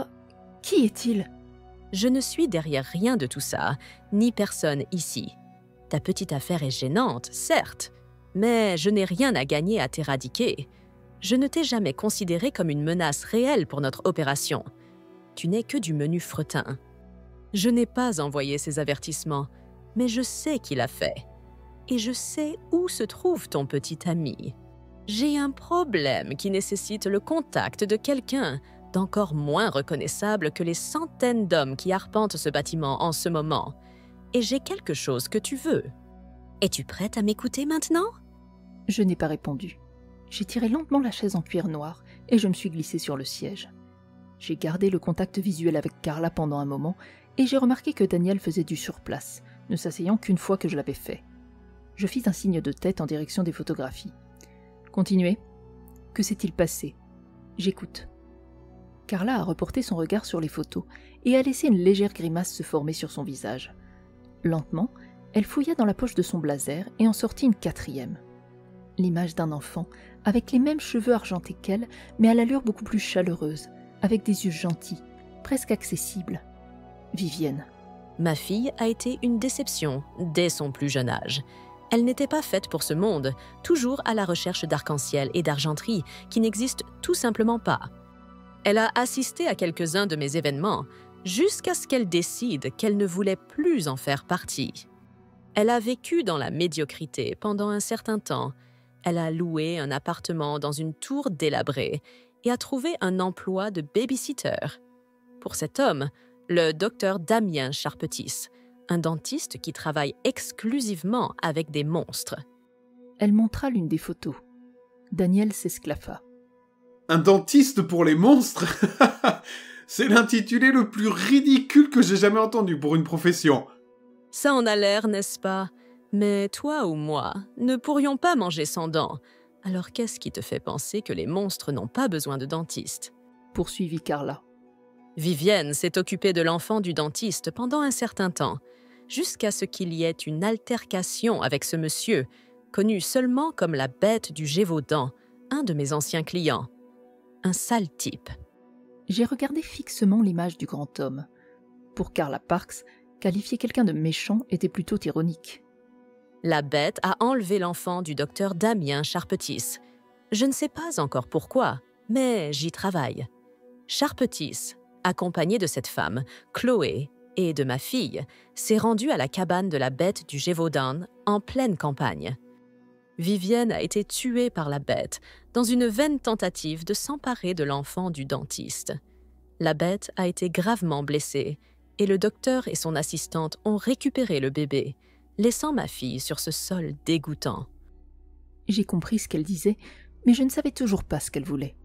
Qui est-il ? Je ne suis derrière rien de tout ça, ni personne ici. Ta petite affaire est gênante, certes, mais je n'ai rien à gagner à t'éradiquer. Je ne t'ai jamais considéré comme une menace réelle pour notre opération. Tu n'es que du menu fretin. Je n'ai pas envoyé ces avertissements, mais je sais qui l'a fait. Et je sais où se trouve ton petit ami. J'ai un problème qui nécessite le contact de quelqu'un d'encore moins reconnaissable que les centaines d'hommes qui arpentent ce bâtiment en ce moment. Et j'ai quelque chose que tu veux. Es-tu prête à m'écouter maintenant ? Je n'ai pas répondu. J'ai tiré lentement la chaise en cuir noir et je me suis glissée sur le siège. J'ai gardé le contact visuel avec Carla pendant un moment et j'ai remarqué que Daniel faisait du surplace, ne s'asseyant qu'une fois que je l'avais fait. Je fis un signe de tête en direction des photographies. Continuez. Que s'est-il passé ? J'écoute. Carla a reporté son regard sur les photos et a laissé une légère grimace se former sur son visage. Lentement, elle fouilla dans la poche de son blazer et en sortit une quatrième. L'image d'un enfant, avec les mêmes cheveux argentés qu'elle, mais à l'allure beaucoup plus chaleureuse, avec des yeux gentils, presque accessibles. Vivienne. Ma fille a été une déception dès son plus jeune âge. Elle n'était pas faite pour ce monde, toujours à la recherche d'arc-en-ciel et d'argenterie qui n'existent tout simplement pas. Elle a assisté à quelques-uns de mes événements, jusqu'à ce qu'elle décide qu'elle ne voulait plus en faire partie. Elle a vécu dans la médiocrité pendant un certain temps. Elle a loué un appartement dans une tour délabrée et a trouvé un emploi de babysitter. Pour cet homme, le docteur Damien Charpetis, un dentiste qui travaille exclusivement avec des monstres. Elle montra l'une des photos. Daniel s'esclaffa. Un dentiste pour les monstres ? C'est l'intitulé le plus ridicule que j'ai jamais entendu pour une profession. Ça en a l'air, n'est-ce pas ? Mais toi ou moi ne pourrions pas manger sans dents. Alors qu'est-ce qui te fait penser que les monstres n'ont pas besoin de dentiste ? Poursuivit Carla. Vivienne s'est occupée de l'enfant du dentiste pendant un certain temps, jusqu'à ce qu'il y ait une altercation avec ce monsieur, connu seulement comme la bête du Gévaudan, un de mes anciens clients. Un sale type. J'ai regardé fixement l'image du grand homme. Pour Carla Parks, qualifier quelqu'un de méchant était plutôt ironique. La bête a enlevé l'enfant du docteur Damien Charpetis. Je ne sais pas encore pourquoi, mais j'y travaille. Charpetis, accompagné de cette femme, Chloé, et de ma fille, s'est rendu à la cabane de la bête du Gévaudan en pleine campagne. Vivienne a été tuée par la bête dans une vaine tentative de s'emparer de l'enfant du dentiste. La bête a été gravement blessée et le docteur et son assistante ont récupéré le bébé, laissant ma fille sur ce sol dégoûtant. J'ai compris ce qu'elle disait, mais je ne savais toujours pas ce qu'elle voulait.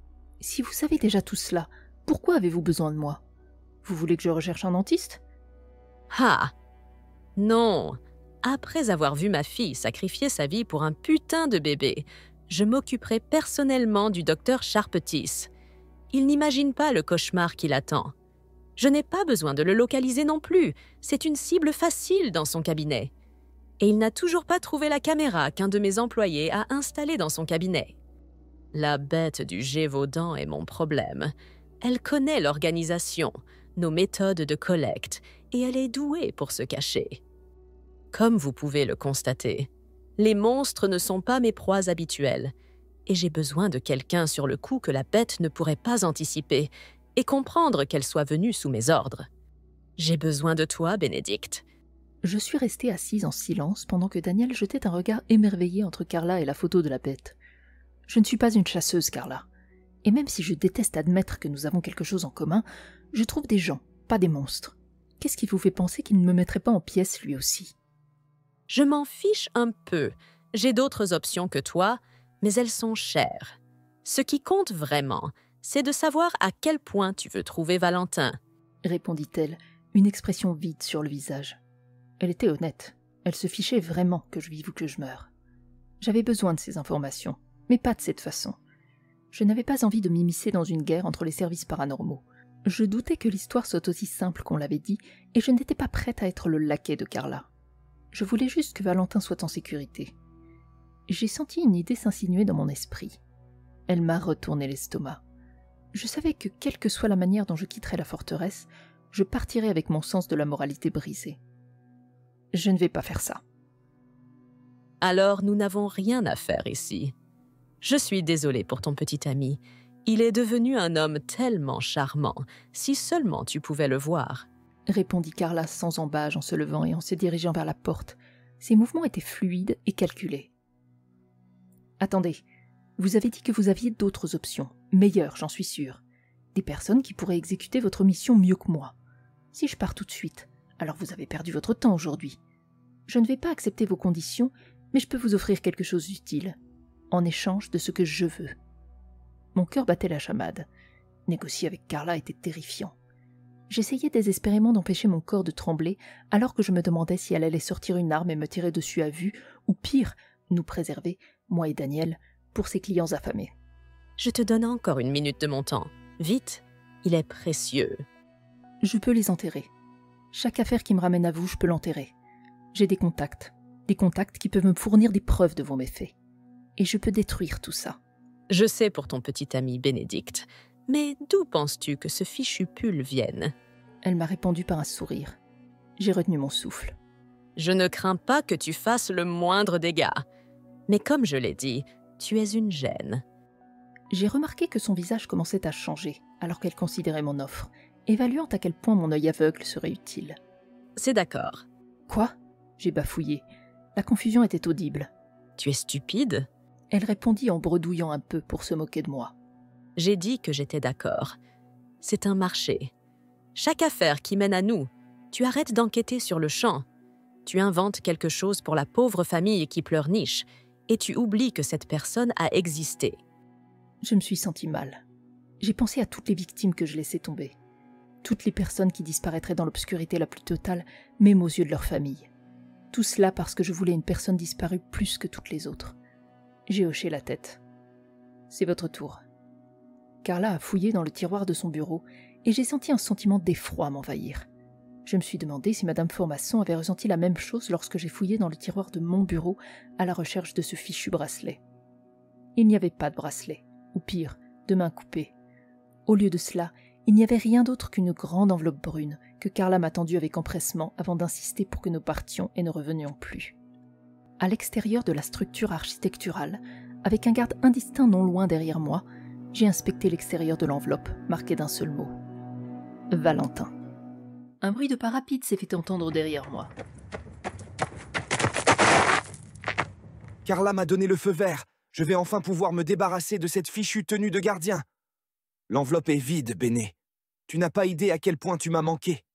Si vous savez déjà tout cela, pourquoi avez-vous besoin de moi ? Vous voulez que je recherche un dentiste ? Ah ! Non ! Après avoir vu ma fille sacrifier sa vie pour un putain de bébé, je m'occuperai personnellement du docteur Charpetis. Il n'imagine pas le cauchemar qui l'attend. Je n'ai pas besoin de le localiser non plus, c'est une cible facile dans son cabinet. Et il n'a toujours pas trouvé la caméra qu'un de mes employés a installée dans son cabinet. La bête du Gévaudan est mon problème. Elle connaît l'organisation, nos méthodes de collecte, et elle est douée pour se cacher. Comme vous pouvez le constater, les monstres ne sont pas mes proies habituelles, et j'ai besoin de quelqu'un sur le coup que la bête ne pourrait pas anticiper et comprendre qu'elle soit venue sous mes ordres. J'ai besoin de toi, Bénédicte. Je suis restée assise en silence pendant que Daniel jetait un regard émerveillé entre Carla et la photo de la bête. Je ne suis pas une chasseuse, Carla. Et même si je déteste admettre que nous avons quelque chose en commun, je trouve des gens, pas des monstres. Qu'est-ce qui vous fait penser qu'il ne me mettrait pas en pièces lui aussi? Je m'en fiche un peu. J'ai d'autres options que toi, mais elles sont chères. Ce qui compte vraiment, c'est de savoir à quel point tu veux trouver Valentin, répondit-elle, une expression vide sur le visage. Elle était honnête. Elle se fichait vraiment que je vive ou que je meure. J'avais besoin de ces informations, mais pas de cette façon. Je n'avais pas envie de m'immiscer dans une guerre entre les services paranormaux. Je doutais que l'histoire soit aussi simple qu'on l'avait dit, et je n'étais pas prête à être le laquais de Carla. Je voulais juste que Valentin soit en sécurité. J'ai senti une idée s'insinuer dans mon esprit. Elle m'a retourné l'estomac. Je savais que, quelle que soit la manière dont je quitterais la forteresse, je partirais avec mon sens de la moralité brisé. Je ne vais pas faire ça. Alors nous n'avons rien à faire ici. Je suis désolée pour ton petit ami. Il est devenu un homme tellement charmant, si seulement tu pouvais le voir. Répondit Carla sans embâge en se levant et en se dirigeant vers la porte. Ses mouvements étaient fluides et calculés. Attendez, vous avez dit que vous aviez d'autres options, meilleures, j'en suis sûre. Des personnes qui pourraient exécuter votre mission mieux que moi. Si je pars tout de suite, alors vous avez perdu votre temps aujourd'hui. Je ne vais pas accepter vos conditions, mais je peux vous offrir quelque chose d'utile, en échange de ce que je veux. Mon cœur battait la chamade. Négocier avec Carla était terrifiant. J'essayais désespérément d'empêcher mon corps de trembler, alors que je me demandais si elle allait sortir une arme et me tirer dessus à vue, ou pire, nous préserver, moi et Daniel, pour ses clients affamés. Je te donne encore 1 minute de mon temps. Vite, il est précieux. Je peux les enterrer. Chaque affaire qui me ramène à vous, je peux l'enterrer. J'ai des contacts qui peuvent me fournir des preuves de vos méfaits. Et je peux détruire tout ça. Je sais pour ton petit ami Bénédicte, mais d'où penses-tu que ce fichu pull vienne? Elle m'a répondu par un sourire. J'ai retenu mon souffle. Je ne crains pas que tu fasses le moindre dégât. Mais comme je l'ai dit, tu es une gêne. J'ai remarqué que son visage commençait à changer, alors qu'elle considérait mon offre, évaluant à quel point mon œil aveugle serait utile. C'est d'accord. Quoi? J'ai bafouillé. La confusion était audible. Tu es stupide? Elle répondit en bredouillant un peu pour se moquer de moi. J'ai dit que j'étais d'accord. C'est un marché. Chaque affaire qui mène à nous, tu arrêtes d'enquêter sur le champ. Tu inventes quelque chose pour la pauvre famille qui pleurniche, et tu oublies que cette personne a existé. Je me suis sentie mal. J'ai pensé à toutes les victimes que je laissais tomber. Toutes les personnes qui disparaîtraient dans l'obscurité la plus totale, même aux yeux de leur famille. Tout cela parce que je voulais une personne disparue plus que toutes les autres. J'ai hoché la tête. C'est votre tour. Carla a fouillé dans le tiroir de son bureau et j'ai senti un sentiment d'effroi m'envahir. Je me suis demandé si Madame Formasson avait ressenti la même chose lorsque j'ai fouillé dans le tiroir de mon bureau à la recherche de ce fichu bracelet. Il n'y avait pas de bracelet, ou pire, de main coupée. Au lieu de cela, il n'y avait rien d'autre qu'une grande enveloppe brune que Carla m'a tendue avec empressement avant d'insister pour que nous partions et ne revenions plus. À l'extérieur de la structure architecturale, avec un garde indistinct non loin derrière moi, j'ai inspecté l'extérieur de l'enveloppe, marqué d'un seul mot. Valentin. Un bruit de pas rapide s'est fait entendre derrière moi. Carla m'a donné le feu vert. Je vais enfin pouvoir me débarrasser de cette fichue tenue de gardien. L'enveloppe est vide, Béné. Tu n'as pas idée à quel point tu m'as manqué.